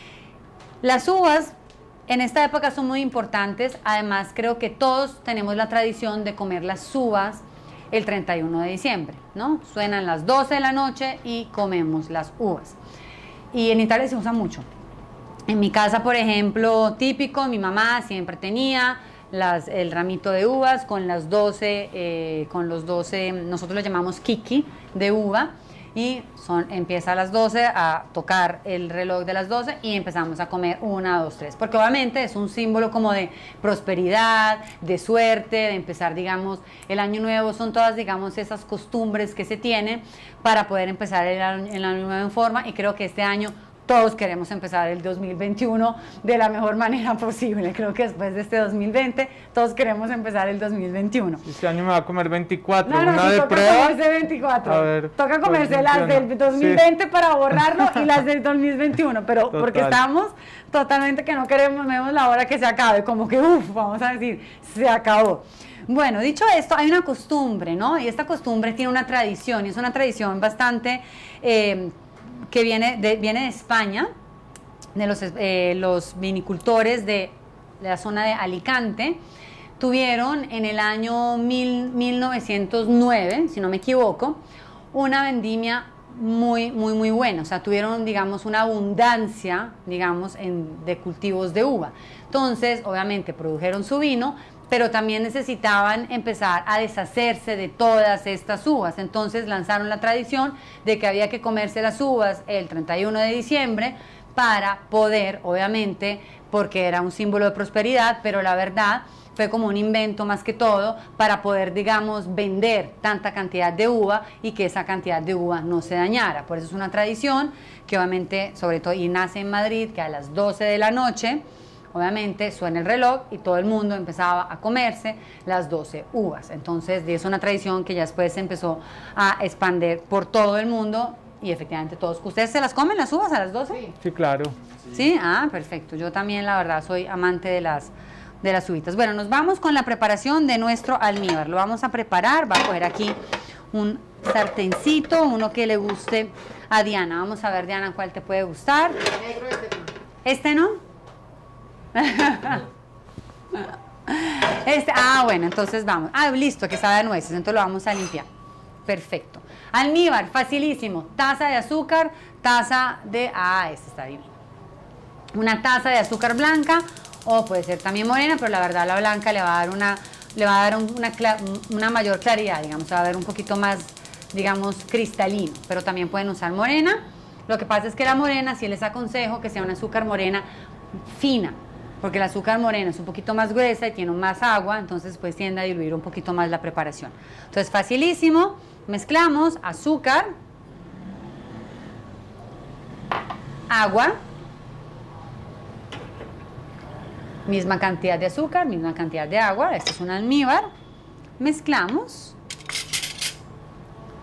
Las uvas en esta época son muy importantes. Además, creo que todos tenemos la tradición de comer las uvas el treinta y uno de diciembre, ¿no? Suenan las doce de la noche y comemos las uvas. Y en Italia se usa mucho. En mi casa, por ejemplo, típico, mi mamá siempre tenía las, el ramito de uvas con las doce, eh, con los doce, nosotros lo llamamos kiki de uva, y son, empieza a las doce a tocar el reloj de las doce y empezamos a comer una, dos, tres, porque obviamente es un símbolo como de prosperidad, de suerte, de empezar, digamos, el año nuevo. Son todas, digamos, esas costumbres que se tienen para poder empezar el año, el año nuevo en forma, y creo que este año todos queremos empezar el dos mil veintiuno de la mejor manera posible. Creo que después de este dos mil veinte, todos queremos empezar el dos mil veintiuno. Este año me va a comer veinticuatro, no, no, una sí, de toca prueba. comerse veinticuatro. A ver, toca comerse pues, las funciona. del dos mil veinte Sí. para borrarlo y las del dos mil veintiuno, pero Total. porque estamos totalmente que no queremos, vemos la hora que se acabe, como que uff, vamos a decir, se acabó. Bueno, dicho esto, hay una costumbre, ¿no? Y esta costumbre tiene una tradición, y es una tradición bastante eh, que viene de, viene de España, de los, eh, los vinicultores de la zona de Alicante. Tuvieron en el año mil, mil novecientos nueve, si no me equivoco, una vendimia muy, muy, muy buena. O sea, tuvieron, digamos, una abundancia, digamos, en, de cultivos de uva. Entonces, obviamente, produjeron su vino, pero también necesitaban empezar a deshacerse de todas estas uvas. Entonces, lanzaron la tradición de que había que comerse las uvas el treinta y uno de diciembre, para poder, obviamente, porque era un símbolo de prosperidad, pero la verdad fue como un invento más que todo para poder, digamos, vender tanta cantidad de uva y que esa cantidad de uva no se dañara. Por eso es una tradición que obviamente, sobre todo, y nace en Madrid, que a las doce de la noche, obviamente, suena el reloj y todo el mundo empezaba a comerse las doce uvas. Entonces, es una tradición que ya después se empezó a expandir por todo el mundo. Y efectivamente todos. ¿Ustedes se las comen las uvas a las doce? Sí. Sí, claro. Sí. ¿Sí? Ah, perfecto. Yo también, la verdad, soy amante de las, de las uvitas. Bueno, nos vamos con la preparación de nuestro almíbar. Lo vamos a preparar. Va a coger aquí un sartencito, uno que le guste a Diana. Vamos a ver, Diana, cuál te puede gustar. Negro este. ¿Este no? Este, ah, bueno, entonces vamos. Ah, listo, que sabe a nueces. Entonces lo vamos a limpiar. Perfecto. Almíbar, facilísimo. Taza de azúcar, taza de... Ah, este está divino. Una taza de azúcar blanca, o puede ser también morena, pero la verdad la blanca le va a dar una, le va a dar una, una mayor claridad, digamos, va a ver un poquito más, digamos, cristalino. Pero también pueden usar morena. Lo que pasa es que la morena, sí les aconsejo que sea una azúcar morena fina, porque el azúcar morena es un poquito más gruesa y tiene más agua, entonces pues tiende a diluir un poquito más la preparación. Entonces, facilísimo. Mezclamos azúcar, agua, misma cantidad de azúcar, misma cantidad de agua. Este es un almíbar. Mezclamos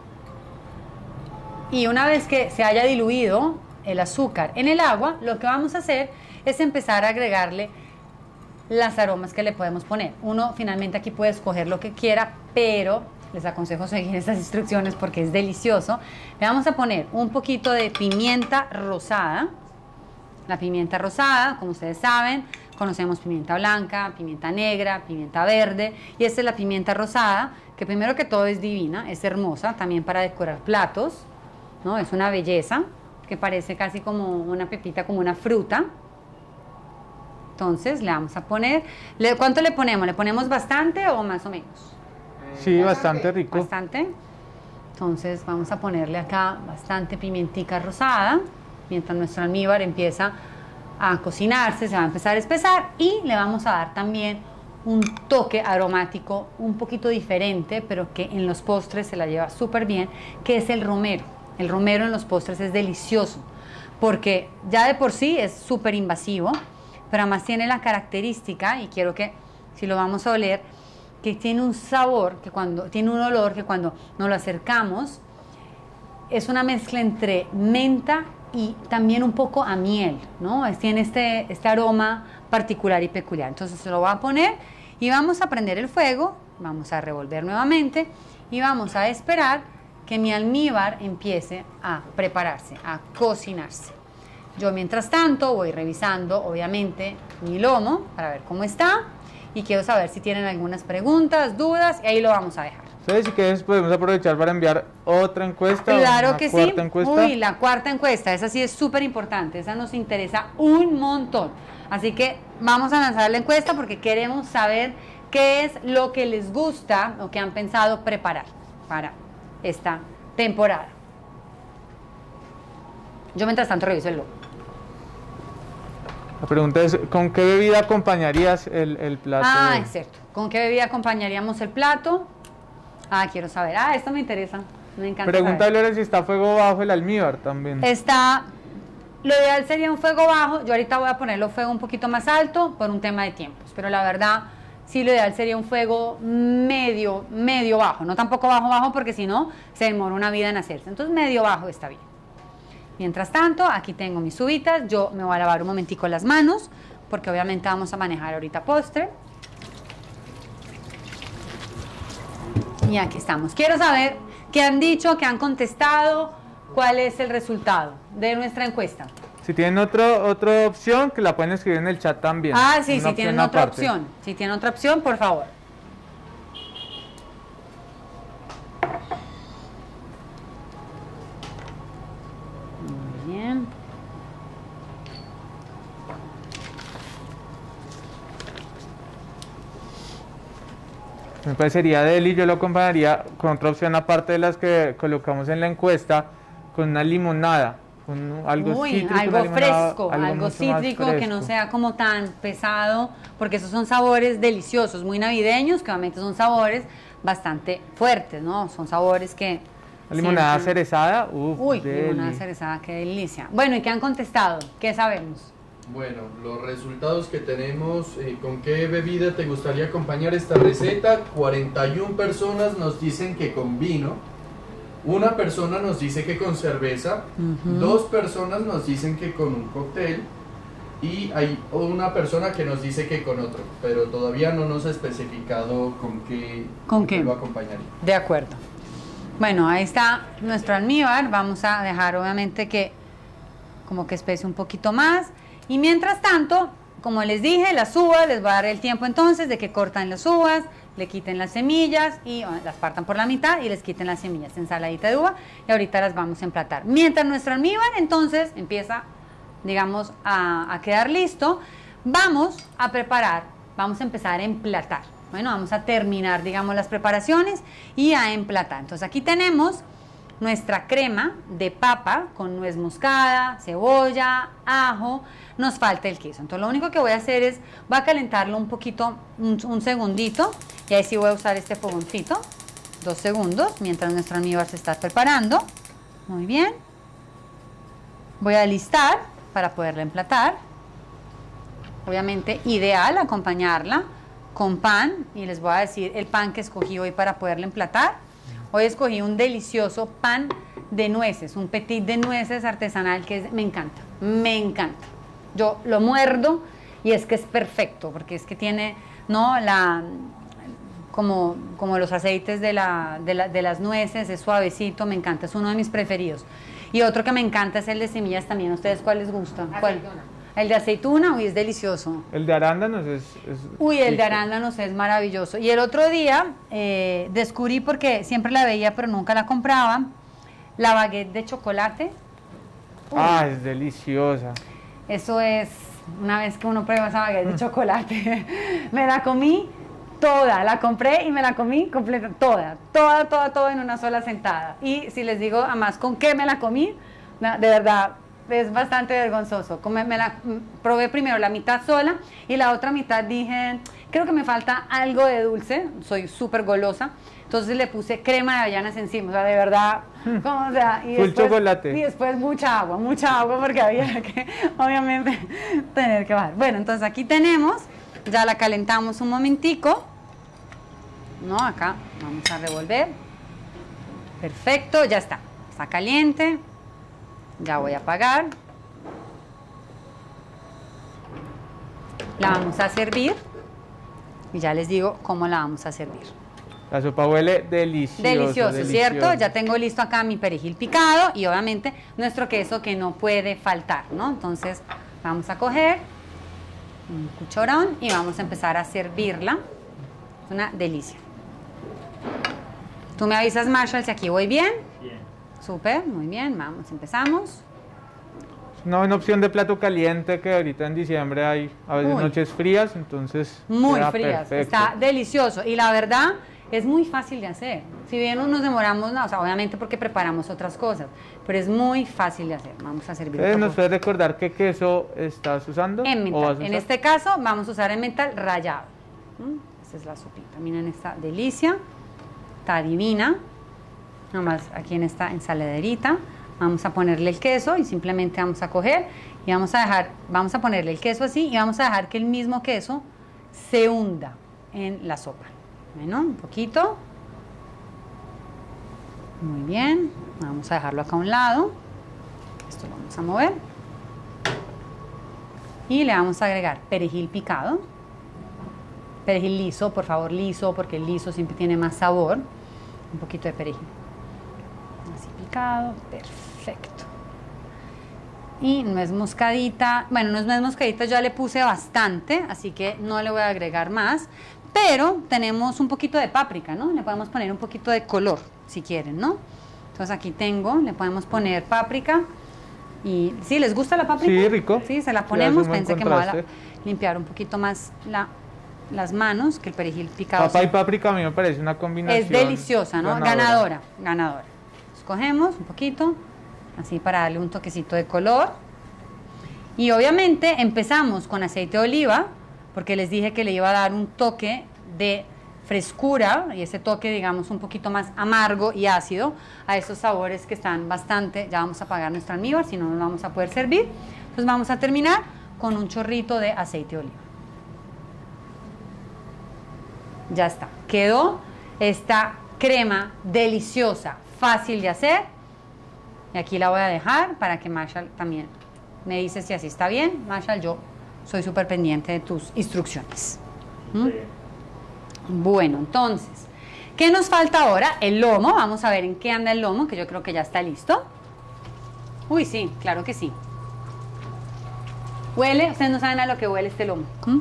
Y una vez que se haya diluido el azúcar en el agua, lo que vamos a hacer es empezar a agregarle las aromas que le podemos poner. Uno finalmente aquí puede escoger lo que quiera, pero les aconsejo seguir estas instrucciones porque es delicioso. Le vamos a poner un poquito de pimienta rosada. La pimienta rosada, como ustedes saben, conocemos pimienta blanca, pimienta negra, pimienta verde, y esta es la pimienta rosada, que primero que todo es divina, es hermosa, también para decorar platos, ¿no? Es una belleza, que parece casi como una pepita, como una fruta. Entonces le vamos a poner, ¿le, ¿cuánto le ponemos? ¿Le ponemos bastante o más o menos? Sí, bastante rico. Bastante. Entonces vamos a ponerle acá bastante pimientica rosada, mientras nuestro almíbar empieza a cocinarse, se va a empezar a espesar, y le vamos a dar también un toque aromático un poquito diferente, pero que en los postres se la lleva súper bien, que es el romero. El romero en los postres es delicioso, porque ya de por sí es súper invasivo, pero además tiene la característica, y quiero que, si lo vamos a oler, que tiene un sabor, que cuando tiene un olor que cuando nos lo acercamos, es una mezcla entre menta y también un poco a miel, ¿no? Es, tiene este, este aroma particular y peculiar. Entonces se lo voy a poner y vamos a prender el fuego, vamos a revolver nuevamente y vamos a esperar que mi almíbar empiece a prepararse, a cocinarse. Yo mientras tanto voy revisando obviamente mi lomo para ver cómo está y quiero saber si tienen algunas preguntas, dudas, y ahí lo vamos a dejar. Entonces, si quieres, podemos aprovechar para enviar otra encuesta. Claro una que cuarta sí. Encuesta. Uy, la cuarta encuesta, esa sí es súper importante, esa nos interesa un montón. Así que vamos a lanzar la encuesta porque queremos saber qué es lo que les gusta o que han pensado preparar para esta temporada. Yo mientras tanto reviso el logo. La pregunta es, ¿con qué bebida acompañarías el, el plato? Ah, de... es cierto. ¿Con qué bebida acompañaríamos el plato? Ah, quiero saber. Ah, esto me interesa. Me encanta. Pregúntale ahora si está a fuego bajo el almíbar también. Está, lo ideal sería un fuego bajo. Yo ahorita voy a ponerlo fuego un poquito más alto por un tema de tiempos. Pero la verdad, sí, lo ideal sería un fuego medio, medio bajo. No tampoco bajo, bajo, porque si no, se demora una vida en hacerse. Entonces, medio bajo está bien. Mientras tanto, aquí tengo mis uvitas. Yo me voy a lavar un momentico las manos, porque obviamente vamos a manejar ahorita postre. Y aquí estamos. Quiero saber qué han dicho, qué han contestado, cuál es el resultado de nuestra encuesta. Si tienen otro, otra opción, que la pueden escribir en el chat también. Ah, sí, Una si tienen opción otra aparte. opción. Si tienen otra opción, por favor. Muy bien. Me parecería deli, yo lo acompañaría con otra opción aparte de las que colocamos en la encuesta, con una limonada, con algo Uy, cítrico, algo una limonada, fresco, algo algo mucho más cítrico que no fresco. sea como tan pesado, porque esos son sabores deliciosos, muy navideños, que obviamente son sabores bastante fuertes, ¿no? Son sabores que... La limonada sienten- cerezada, uff, Uy, deli. limonada cerezada, qué delicia. Bueno, ¿y qué han contestado? ¿Qué sabemos? Bueno, los resultados que tenemos, eh, ¿con qué bebida te gustaría acompañar esta receta? cuarenta y una personas nos dicen que con vino, una persona nos dice que con cerveza, Ujú. dos personas nos dicen que con un cóctel y hay una persona que nos dice que con otro, pero todavía no nos ha especificado con qué, ¿Con qué? lo acompañaría. De acuerdo. Bueno, ahí está nuestro almíbar. Vamos a dejar obviamente que como que espese un poquito más. Y mientras tanto, como les dije, las uvas, les voy a dar el tiempo entonces de que cortan las uvas, le quiten las semillas y o, las partan por la mitad y les quiten las semillas, ensaladita de uva, y ahorita las vamos a emplatar. Mientras nuestro almíbar entonces empieza, digamos, a, a quedar listo, vamos a preparar, vamos a empezar a emplatar. Bueno, vamos a terminar, digamos, las preparaciones y a emplatar. Entonces aquí tenemos nuestra crema de papa con nuez moscada, cebolla, ajo, nos falta el queso. Entonces lo único que voy a hacer es, voy a calentarlo un poquito, un, un segundito, y ahí sí voy a usar este fogoncito, dos segundos, mientras nuestro almíbar se está preparando. Muy bien. Voy a alistar para poderla emplatar. Obviamente ideal acompañarla con pan, y les voy a decir el pan que escogí hoy para poderla emplatar. Hoy escogí un delicioso pan de nueces, un petit de nueces artesanal que es, me encanta, me encanta. Yo lo muerdo y es que es perfecto, porque es que tiene, ¿no? La, como, como los aceites de, la, de, la, de las nueces, es suavecito, me encanta, es uno de mis preferidos. Y otro que me encanta es el de semillas también. ¿A ustedes cuál les gusta? ¿Cuál? El de aceituna, uy, es delicioso. El de arándanos es... es uy, el rico. de arándanos es maravilloso. Y el otro día eh, descubrí, porque siempre la veía pero nunca la compraba, la baguette de chocolate. Uy, Ah, es deliciosa. eso es, una vez que uno prueba esa baguette de chocolate, me la comí toda, la compré y me la comí completa, toda, toda, toda, toda en una sola sentada. Y si les digo, además, ¿con qué me la comí? Na- De verdad, es bastante vergonzoso. Come- me la mm, probé primero la mitad sola y la otra mitad dije, creo que me falta algo de dulce, soy súper golosa. Entonces le puse crema de avellanas encima, o sea, de verdad, como, o sea, y Full después, chocolate. y después mucha agua, mucha agua porque había que, obviamente, tener que bajar. Bueno, entonces aquí tenemos, ya la calentamos un momentico, ¿no? Acá vamos a revolver, perfecto, ya está, está caliente, ya voy a apagar, la vamos a servir y ya les digo cómo la vamos a servir. La sopa huele delicioso. Delicioso, ¿cierto? delicioso. Ya tengo listo acá mi perejil picado y obviamente nuestro queso que no puede faltar, ¿no? Entonces vamos a coger un cucharón y vamos a empezar a servirla. Es una delicia. Tú me avisas, Marshall, si aquí voy bien. Bien. Súper, muy bien, vamos, empezamos. Es una buena opción de plato caliente que ahorita en diciembre hay a veces Uy. noches frías, entonces Muy queda frías, perfecto. está delicioso y la verdad es muy fácil de hacer. Si bien no nos demoramos, no, o sea, obviamente porque preparamos otras cosas, pero es muy fácil de hacer. Vamos a servir. Eh, otro ¿Nos poco. puedes recordar qué queso estás usando? ¿O vas Emmental. a En usar? este caso vamos a usar emmental rallado. ¿Mm? Esta es la sopita. Miren esta delicia. Está divina. Nomás aquí en esta ensaladerita. Vamos a ponerle el queso y simplemente vamos a coger y vamos a dejar, vamos a ponerle el queso así y vamos a dejar que el mismo queso se hunda en la sopa. Bueno, un poquito. Muy bien. Vamos a dejarlo acá a un lado. Esto lo vamos a mover. Y le vamos a agregar perejil picado. Perejil liso, por favor, liso, porque el liso siempre tiene más sabor. Un poquito de perejil. Así picado, perfecto. Y nuez moscadita. Bueno, nuez moscadita ya le puse bastante, así que no le voy a agregar más. Pero tenemos un poquito de páprica, ¿no? Le podemos poner un poquito de color, si quieren, ¿no? Entonces aquí tengo, le podemos poner páprica. Y ¿sí les gusta la páprica? Sí, rico. Sí, se la Sí, hace ponemos. un buen Pensé que me voy a la- contraste. limpiar un poquito más la, las manos, que el perejil picado. Papa y sí. páprica a mí me parece una combinación Es deliciosa, ¿no? ganadora. Ganadora, ganadora. Escogemos un poquito, así para darle un toquecito de color. Y obviamente empezamos con aceite de oliva, porque les dije que le iba a dar un toque de frescura y ese toque, digamos, un poquito más amargo y ácido a esos sabores que están bastante. Ya vamos a apagar nuestro almíbar, si no nos vamos a poder servir. Entonces vamos a terminar con un chorrito de aceite de oliva. Ya está, quedó esta crema deliciosa, fácil de hacer. Y aquí la voy a dejar para que Marshall también me dice si así está bien. Marshall, yo soy súper pendiente de tus instrucciones. ¿Mm? Sí. Bueno, entonces, ¿qué nos falta ahora? El lomo. Vamos a ver en qué anda el lomo, que yo creo que ya está listo. Uy, sí, claro que sí. Huele, ustedes no saben a lo que huele este lomo. ¿Mm?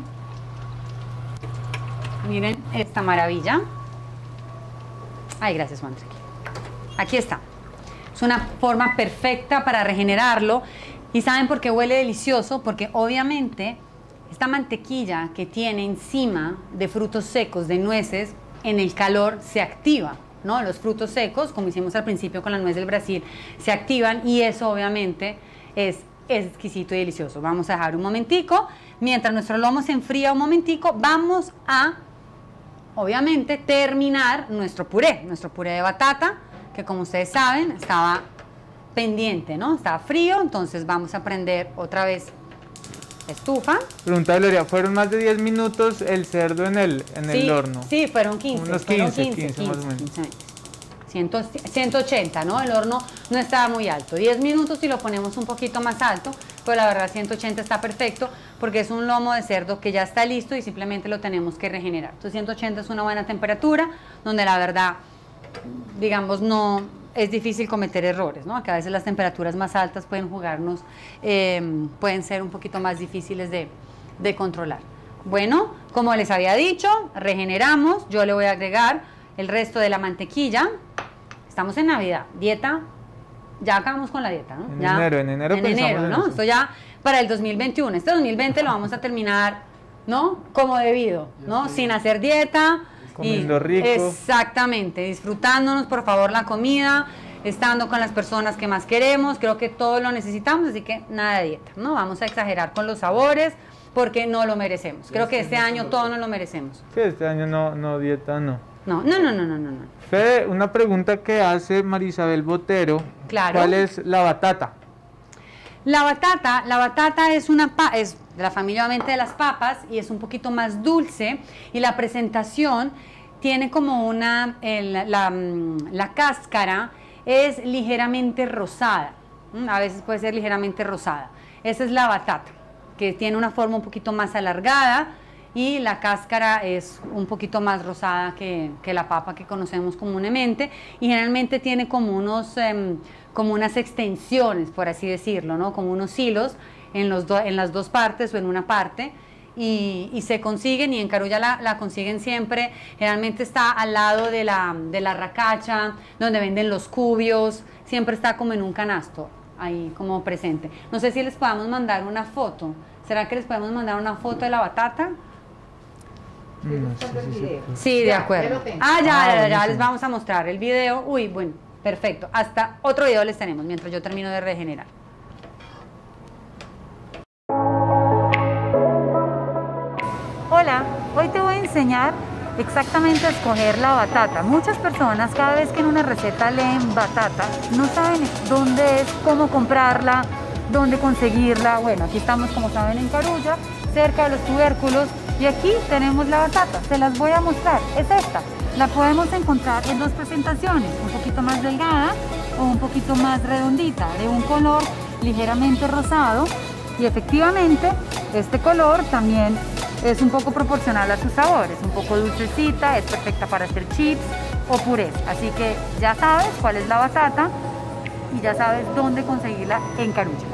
Miren esta maravilla. Ay, gracias, Juan. Aquí está. Es una forma perfecta para regenerarlo. ¿Y saben por qué huele delicioso? Porque obviamente esta mantequilla que tiene encima de frutos secos, de nueces, en el calor se activa, ¿no? Los frutos secos, como hicimos al principio con la nuez del Brasil, se activan y eso obviamente es exquisito y delicioso. Vamos a dejar un momentico. Mientras nuestro lomo se enfría un momentico, vamos a, obviamente, terminar nuestro puré, nuestro puré de batata, que como ustedes saben, estaba pendiente, ¿no? Estaba frío, entonces vamos a prender otra vez la estufa. Pregunta de Gloria, ¿fueron más de diez minutos el cerdo en el, en Sí, el horno? Sí, fueron quince. Unos fueron quince, quince más o menos. quince minutos. ciento ochenta, ¿no? El horno no está muy alto. diez minutos y lo ponemos un poquito más alto, pero la verdad ciento ochenta está perfecto porque es un lomo de cerdo que ya está listo y simplemente lo tenemos que regenerar. Entonces ciento ochenta es una buena temperatura donde la verdad, digamos, no es difícil cometer errores, ¿no? Que a veces las temperaturas más altas pueden jugarnos, eh, pueden ser un poquito más difíciles de, de controlar. Bueno, como les había dicho, regeneramos. Yo le voy a agregar el resto de la mantequilla. Estamos en Navidad, dieta, ya acabamos con la dieta, ¿no? En ya, enero, en enero en pensamos enero, en ¿no? eso. Esto ya para el dos mil veintiuno. Este dos mil veinte lo vamos a terminar, ¿no? Como debido, ¿no? Sin hacer dieta. Comiendo y, rico. Exactamente, disfrutándonos por favor la comida, estando con las personas que más queremos. Creo que todo lo necesitamos, así que nada de dieta, ¿no? Vamos a exagerar con los sabores porque no lo merecemos. Creo que este año todos nos lo merecemos. Sí, este año no, no dieta, no. No, no, no, no, no, no. no. Fede, una pregunta que hace Marisabel Botero. Claro. ¿Cuál es la batata? La batata, la batata es una pa es de la familia obviamente de las papas y es un poquito más dulce y la presentación tiene como una, el, la, la cáscara es ligeramente rosada, ¿m? A veces puede ser ligeramente rosada. Esa es la batata, que tiene una forma un poquito más alargada y la cáscara es un poquito más rosada que, que la papa que conocemos comúnmente y generalmente tiene como unos, eh, como unas extensiones, por así decirlo, ¿no? Como unos hilos en, los do, en las dos partes o en una parte y, y se consiguen y en Carulla la, la consiguen siempre, generalmente está al lado de la, de la racacha, donde venden los cubios, siempre está como en un canasto, ahí como presente. No sé si les podamos mandar una foto, ¿será que les podemos mandar una foto de la batata? No sé si se puede. Sí, de Ya, acuerdo. ya lo tengo. Ah, ya, Ah, ya, ya, buenísimo. les vamos a mostrar el video. Uy, bueno, perfecto. Hasta otro video les tenemos mientras yo termino de regenerar. Hola, hoy te voy a enseñar exactamente a escoger la batata. Muchas personas cada vez que en una receta leen batata no saben dónde es, cómo comprarla, dónde conseguirla. Bueno, aquí estamos como saben en Carulla, cerca de los tubérculos y aquí tenemos la batata. Se las voy a mostrar, es esta. La podemos encontrar en dos presentaciones, un poquito más delgada o un poquito más redondita, de un color ligeramente rosado y efectivamente este color también es un poco proporcional a sus sabores, un poco dulcecita, es perfecta para hacer chips o purés, así que ya sabes cuál es la batata y ya sabes dónde conseguirla en Carulla.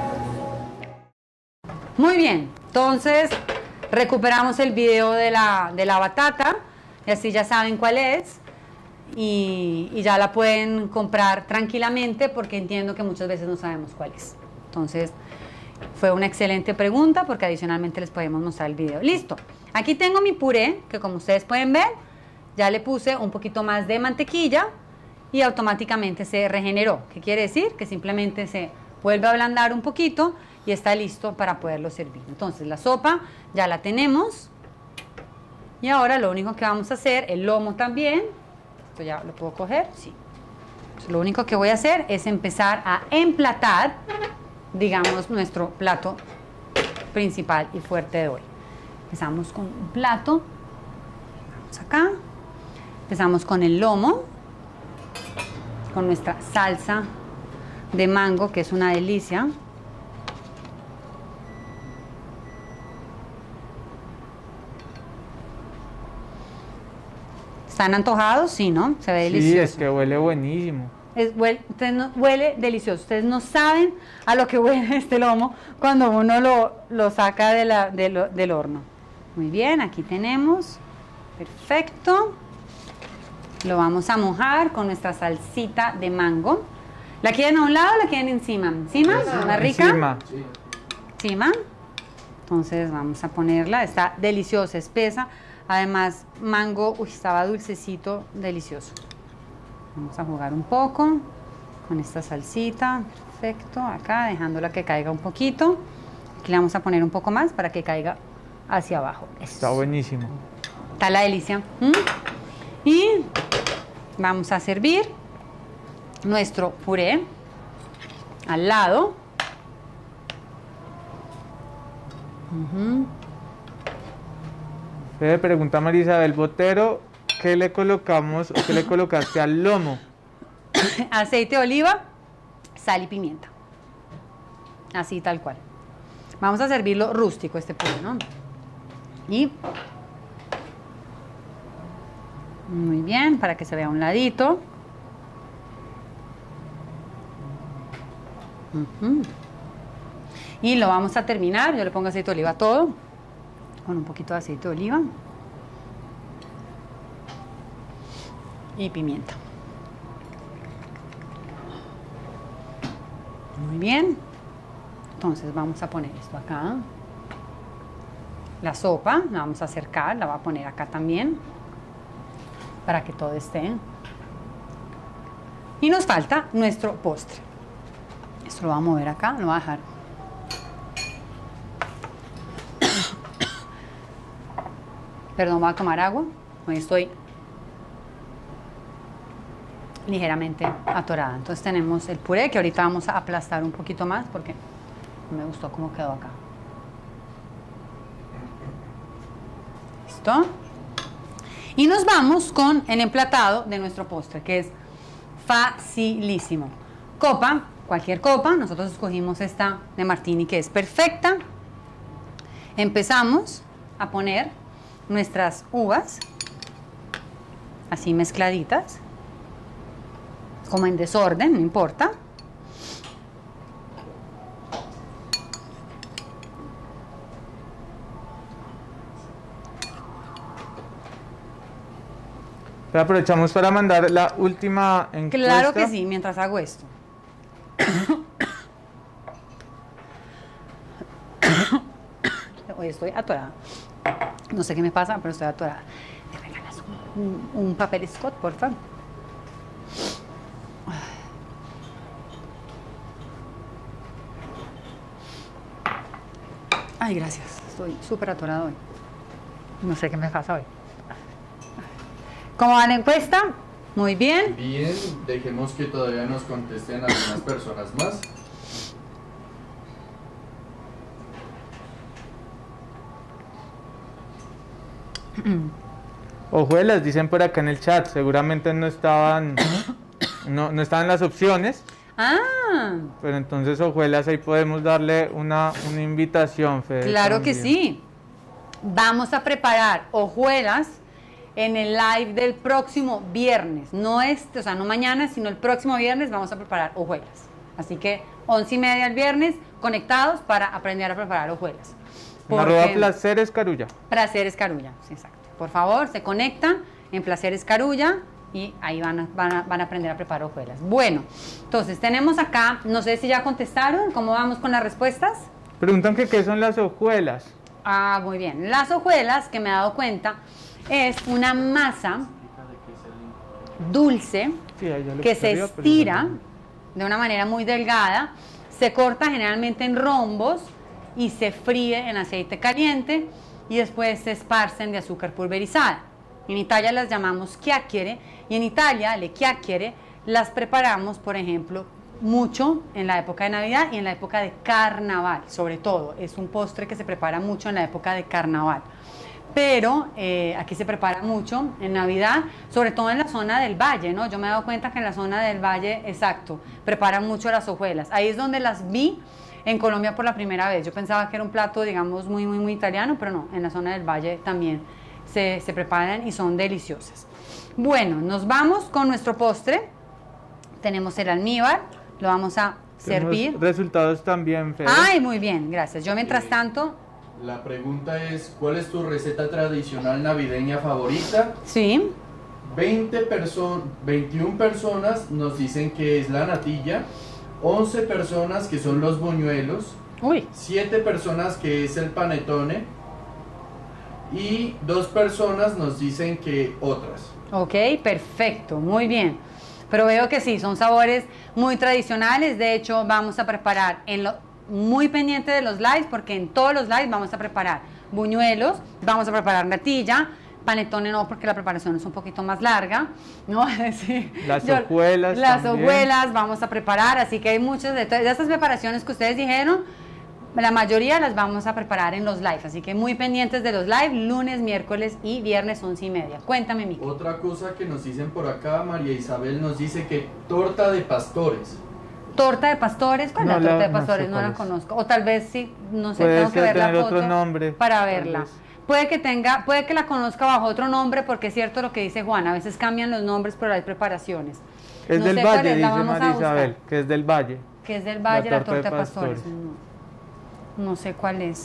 Muy bien, entonces recuperamos el video de la, de la batata y así ya saben cuál es y, y ya la pueden comprar tranquilamente porque entiendo que muchas veces no sabemos cuál es. Entonces fue una excelente pregunta porque adicionalmente les podemos mostrar el video. Listo, aquí tengo mi puré que como ustedes pueden ver ya le puse un poquito más de mantequilla y automáticamente se regeneró. ¿Qué quiere decir? Que simplemente se vuelve a ablandar un poquito y está listo para poderlo servir. Entonces la sopa ya la tenemos y ahora lo único que vamos a hacer, el lomo también, esto ya lo puedo coger, sí. Entonces, lo único que voy a hacer es empezar a emplatar, digamos, nuestro plato principal y fuerte de hoy. Empezamos con un plato, vamos acá, empezamos con el lomo, con nuestra salsa de mango, que es una delicia. ¿Están antojados? Sí, ¿no? Se ve delicioso. Sí, es que huele buenísimo. Es, huele, ustedes no, huele delicioso. Ustedes no saben a lo que huele este lomo cuando uno lo, lo saca de la, de lo, del horno. Muy bien, aquí tenemos. Perfecto. Lo vamos a mojar con nuestra salsita de mango. ¿La quieren a un lado o la quieren encima? ¿Encima? ¿Más rica? Encima. Sí. Encima. Entonces vamos a ponerla. Está deliciosa, espesa. Además, mango, uy, estaba dulcecito, delicioso. Vamos a jugar un poco con esta salsita. Perfecto, acá dejándola que caiga un poquito. Aquí le vamos a poner un poco más para que caiga hacia abajo. Eso. Está buenísimo. Está la delicia. ¿Mm? Y vamos a servir nuestro puré al lado. Uh-huh. Fede, pregunta a Marisabel Botero, ¿qué le colocamos o qué le colocaste al lomo? aceite de oliva, sal y pimienta. Así tal cual. Vamos a servirlo rústico este puré, ¿no? Y muy bien, para que se vea a un ladito. Uh-huh. Y lo vamos a terminar, yo le pongo aceite de oliva a todo, con un poquito de aceite de oliva y pimienta. Muy bien, entonces vamos a poner esto acá. La sopa la vamos a acercar, la voy a poner acá también, para que todo esté. Y nos falta nuestro postre. Esto lo voy a mover acá, lo voy a dejar. Perdón, voy a tomar agua. Hoy estoy ligeramente atorada. Entonces tenemos el puré, que ahorita vamos a aplastar un poquito más porque no me gustó cómo quedó acá. ¿Listo? Y nos vamos con el emplatado de nuestro postre, que es facilísimo. Copa, cualquier copa, nosotros escogimos esta de Martini, que es perfecta. Empezamos a poner nuestras uvas, así mezcladitas, como en desorden, no importa. Pero aprovechamos para mandar la última encuesta. Claro que sí, mientras hago esto. Hoy estoy atorada. No sé qué me pasa, pero estoy atorada. ¿Me regalas un, un, un papel Scott, por favor? Ay, gracias. Estoy súper atorada hoy. No sé qué me pasa hoy. ¿Cómo va la encuesta? Muy bien. Bien, dejemos que todavía nos contesten algunas personas más. Hojuelas, dicen por acá en el chat, seguramente no estaban, no, no estaban las opciones. Ah. Pero entonces hojuelas, ahí podemos darle una, una invitación, Fede. Claro también. que sí. Vamos a preparar hojuelas en el live del próximo viernes. No este, o sea, no mañana, sino el próximo viernes vamos a preparar hojuelas. Así que once y media el viernes, conectados para aprender a preparar hojuelas. Arroba Placeres Carulla. Placeres Carulla, sí, exacto. Por favor, se conectan en Placeres Carulla y ahí van a, van, a, van a aprender a preparar hojuelas. Bueno, entonces tenemos acá, no sé si ya contestaron, ¿cómo vamos con las respuestas? Preguntan que qué son las hojuelas. Ah, muy bien. Las hojuelas, que me he dado cuenta, es una masa dulce Sí, ahí ya lo que puse se arriba, pero estira igual de una manera muy delgada, se corta generalmente en rombos y se fríe en aceite caliente y después se esparcen de azúcar pulverizada. En Italia las llamamos chiacchiere y en Italia le chiacchiere las preparamos, por ejemplo, mucho en la época de Navidad y en la época de Carnaval, sobre todo. Es un postre que se prepara mucho en la época de Carnaval. Pero eh, aquí se prepara mucho en Navidad, sobre todo en la zona del valle, ¿no? Yo me he dado cuenta que en la zona del valle, exacto, preparan mucho las hojuelas. Ahí es donde las vi en Colombia por la primera vez. Yo pensaba que era un plato, digamos, muy, muy, muy italiano, pero no, en la zona del valle también se, se preparan y son deliciosas. Bueno, nos vamos con nuestro postre. Tenemos el almíbar, lo vamos a Tenemos servir. resultados también, Fede. Ay, muy bien, gracias. Yo mientras tanto... La pregunta es, ¿cuál es tu receta tradicional navideña favorita? Sí. veinte perso- veintiuna personas nos dicen que es la natilla, once personas que son los buñuelos, Uy. siete personas que es el panetone y dos personas nos dicen que otras. Ok, perfecto, muy bien. Pero veo que sí, son sabores muy tradicionales. De hecho, vamos a preparar, en lo, muy pendiente de los lives, porque en todos los lives vamos a preparar buñuelos, vamos a preparar natilla, panetone no, porque la preparación es un poquito más larga, ¿no? Sí. Las Yo- hojuelas Las también. hojuelas vamos a preparar, así que hay muchas de, to- de estas preparaciones que ustedes dijeron, La mayoría las vamos a preparar en los live, así que muy pendientes de los live, lunes, miércoles y viernes once y media. Cuéntame, Miki. Otra cosa que nos dicen por acá, María Isabel nos dice que torta de pastores. Torta de pastores, ¿cuál es No, la torta la- de no pastores? sé No, cuál la es. conozco. O tal vez sí, no sé, Puede tengo que ser ver la tener foto otro nombre, para tal verla. vez. Puede que tenga, puede que la conozca bajo otro nombre, porque es cierto lo que dice Juan, a veces cambian los nombres, pero hay preparaciones. Es No del sé cuál Valle, es, la dice vamos a María buscar. Isabel, que es del Valle. Que es del Valle, la torta, torta de de pastores. pastores. No, no sé cuál es.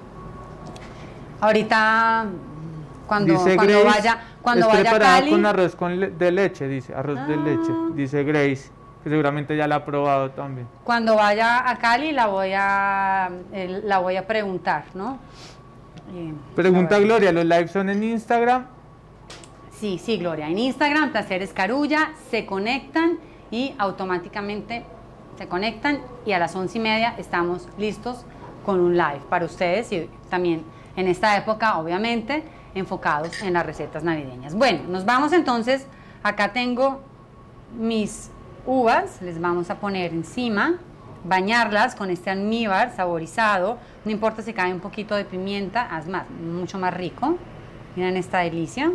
Ahorita, cuando, Dice cuando Grace, vaya, cuando es vaya a preparada Cali, con arroz con le- de leche, dice, arroz de Ah. leche, dice Grace, que seguramente ya la ha probado también. cuando vaya a Cali la voy a, eh, la voy a preguntar, ¿no? Y- Pregunta a ver. Gloria, ¿los lives son en Instagram? Sí, sí, Gloria. En Instagram, Placeres Carulla, se conectan y automáticamente se conectan y a las once y media estamos listos con un live para ustedes y también en esta época, obviamente, enfocados en las recetas navideñas. Bueno, nos vamos entonces. Acá tengo mis uvas, les vamos a poner encima, bañarlas con este almíbar saborizado. No importa si cae un poquito de pimienta, es más, mucho más rico. Miren esta delicia.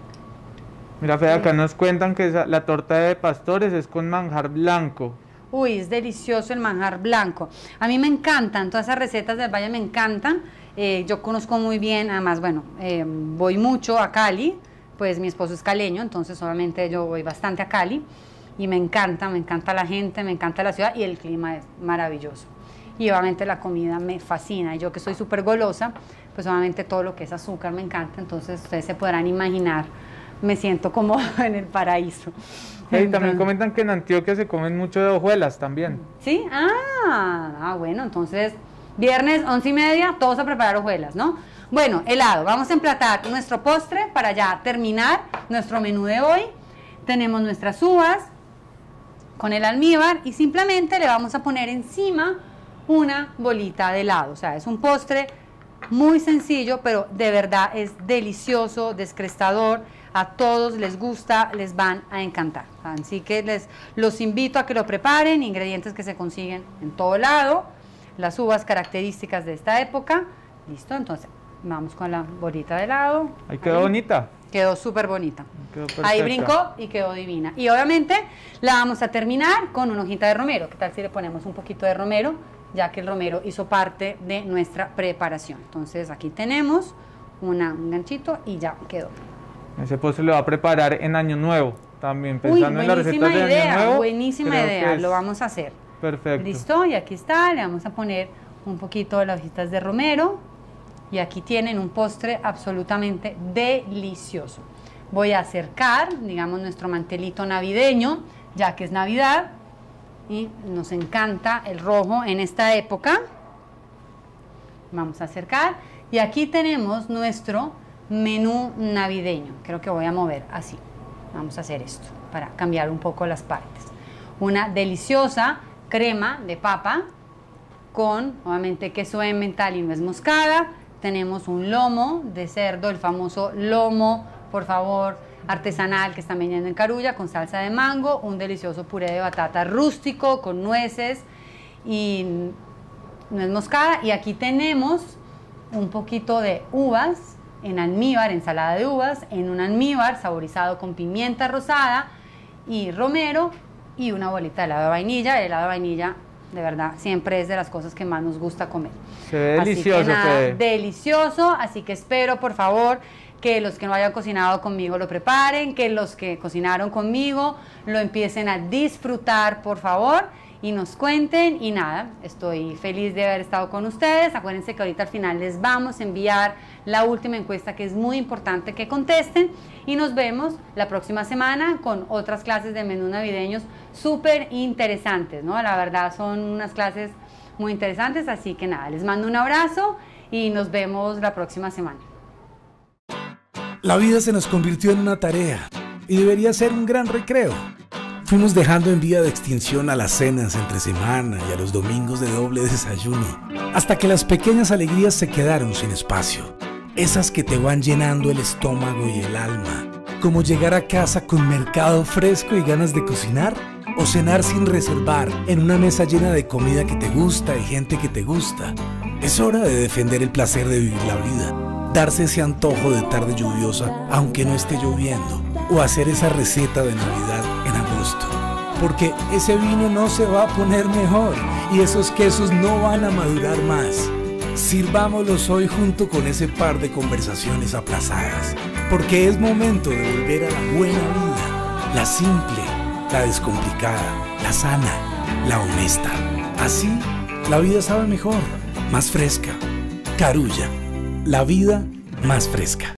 Mira, Fede, acá nos cuentan que esa- la torta de pastores es con manjar blanco. Uy, es delicioso el manjar blanco. A mí me encantan, todas esas recetas del Valle me encantan. Eh, yo conozco muy bien, además, bueno, eh, voy mucho a Cali, pues mi esposo es caleño, entonces obviamente yo voy bastante a Cali y me encanta, me encanta la gente, me encanta la ciudad y el clima es maravilloso. Y obviamente la comida me fascina. Y yo que soy súper golosa, pues obviamente todo lo que es azúcar me encanta, entonces ustedes se podrán imaginar, me siento como en el paraíso. Y también Entonces- comentan que en Antioquia se comen mucho de hojuelas también. ¿Sí? Ah, ah, bueno, entonces, viernes, once y media, todos a preparar hojuelas, ¿no? Bueno, helado, vamos a emplatar nuestro postre para ya terminar nuestro menú de hoy. Tenemos nuestras uvas con el almíbar y simplemente le vamos a poner encima una bolita de helado. O sea, es un postre muy sencillo, pero de verdad es delicioso, descrestador. A todos les gusta, les van a encantar. Así que les los invito a que lo preparen, ingredientes que se consiguen en todo lado, las uvas características de esta época. Listo, entonces vamos con la bolita de helado. Ahí quedó bonita. Quedó súper bonita. Quedó Ahí perfecta. brincó y quedó divina. Y obviamente la vamos a terminar con una hojita de romero. ¿Qué tal si le ponemos un poquito de romero? Ya que el romero hizo parte de nuestra preparación. Entonces aquí tenemos una, un ganchito y ya quedó. Ese postre lo va a preparar en Año Nuevo también, Uy, pensando en las buenísima recetas de idea, Año Nuevo. buenísima creo idea, que es lo vamos a hacer. Perfecto. Listo, y aquí está, le vamos a poner un poquito de las hojitas de romero y aquí tienen un postre absolutamente delicioso. Voy a acercar, digamos, nuestro mantelito navideño, ya que es Navidad y nos encanta el rojo en esta época. Vamos a acercar y aquí tenemos nuestro menú navideño. Creo que voy a mover así. Vamos a hacer esto para cambiar un poco las partes. Una deliciosa crema de papa con, obviamente, queso emmental y nuez moscada. Tenemos un lomo de cerdo, el famoso lomo, por favor, artesanal que están vendiendo en Carulla con salsa de mango, un delicioso puré de batata rústico con nueces y nuez moscada. Y aquí tenemos un poquito de uvas en almíbar, ensalada de uvas, en un almíbar saborizado con pimienta rosada y romero y una bolita de helado de vainilla. El helado de vainilla, de verdad, siempre es de las cosas que más nos gusta comer. Se ve Así delicioso, que nada, Fede. delicioso, así que espero, por favor, que los que no hayan cocinado conmigo lo preparen, que los que cocinaron conmigo lo empiecen a disfrutar, por favor, y nos cuenten. Y nada, estoy feliz de haber estado con ustedes. Acuérdense que ahorita al final les vamos a enviar la última encuesta, que es muy importante que contesten, y nos vemos la próxima semana con otras clases de menú navideños súper interesantes, ¿no? La verdad son unas clases muy interesantes, así que nada, les mando un abrazo y nos vemos la próxima semana. La vida se nos convirtió en una tarea y debería ser un gran recreo. Fuimos dejando en vía de extinción a las cenas entre semana y a los domingos de doble desayuno, hasta que las pequeñas alegrías se quedaron sin espacio. Esas que te van llenando el estómago y el alma, como llegar a casa con mercado fresco y ganas de cocinar, o cenar sin reservar en una mesa llena de comida que te gusta y gente que te gusta. Es hora de defender el placer de vivir la vida, darse ese antojo de tarde lluviosa aunque no esté lloviendo, o hacer esa receta de Navidad en agosto. Porque ese vino no se va a poner mejor y esos quesos no van a madurar más. Sirvámoslos hoy junto con ese par de conversaciones aplazadas, porque es momento de volver a la buena vida, la simple, la descomplicada, la sana, la honesta. Así, la vida sabe mejor, más fresca. Carulla, la vida más fresca.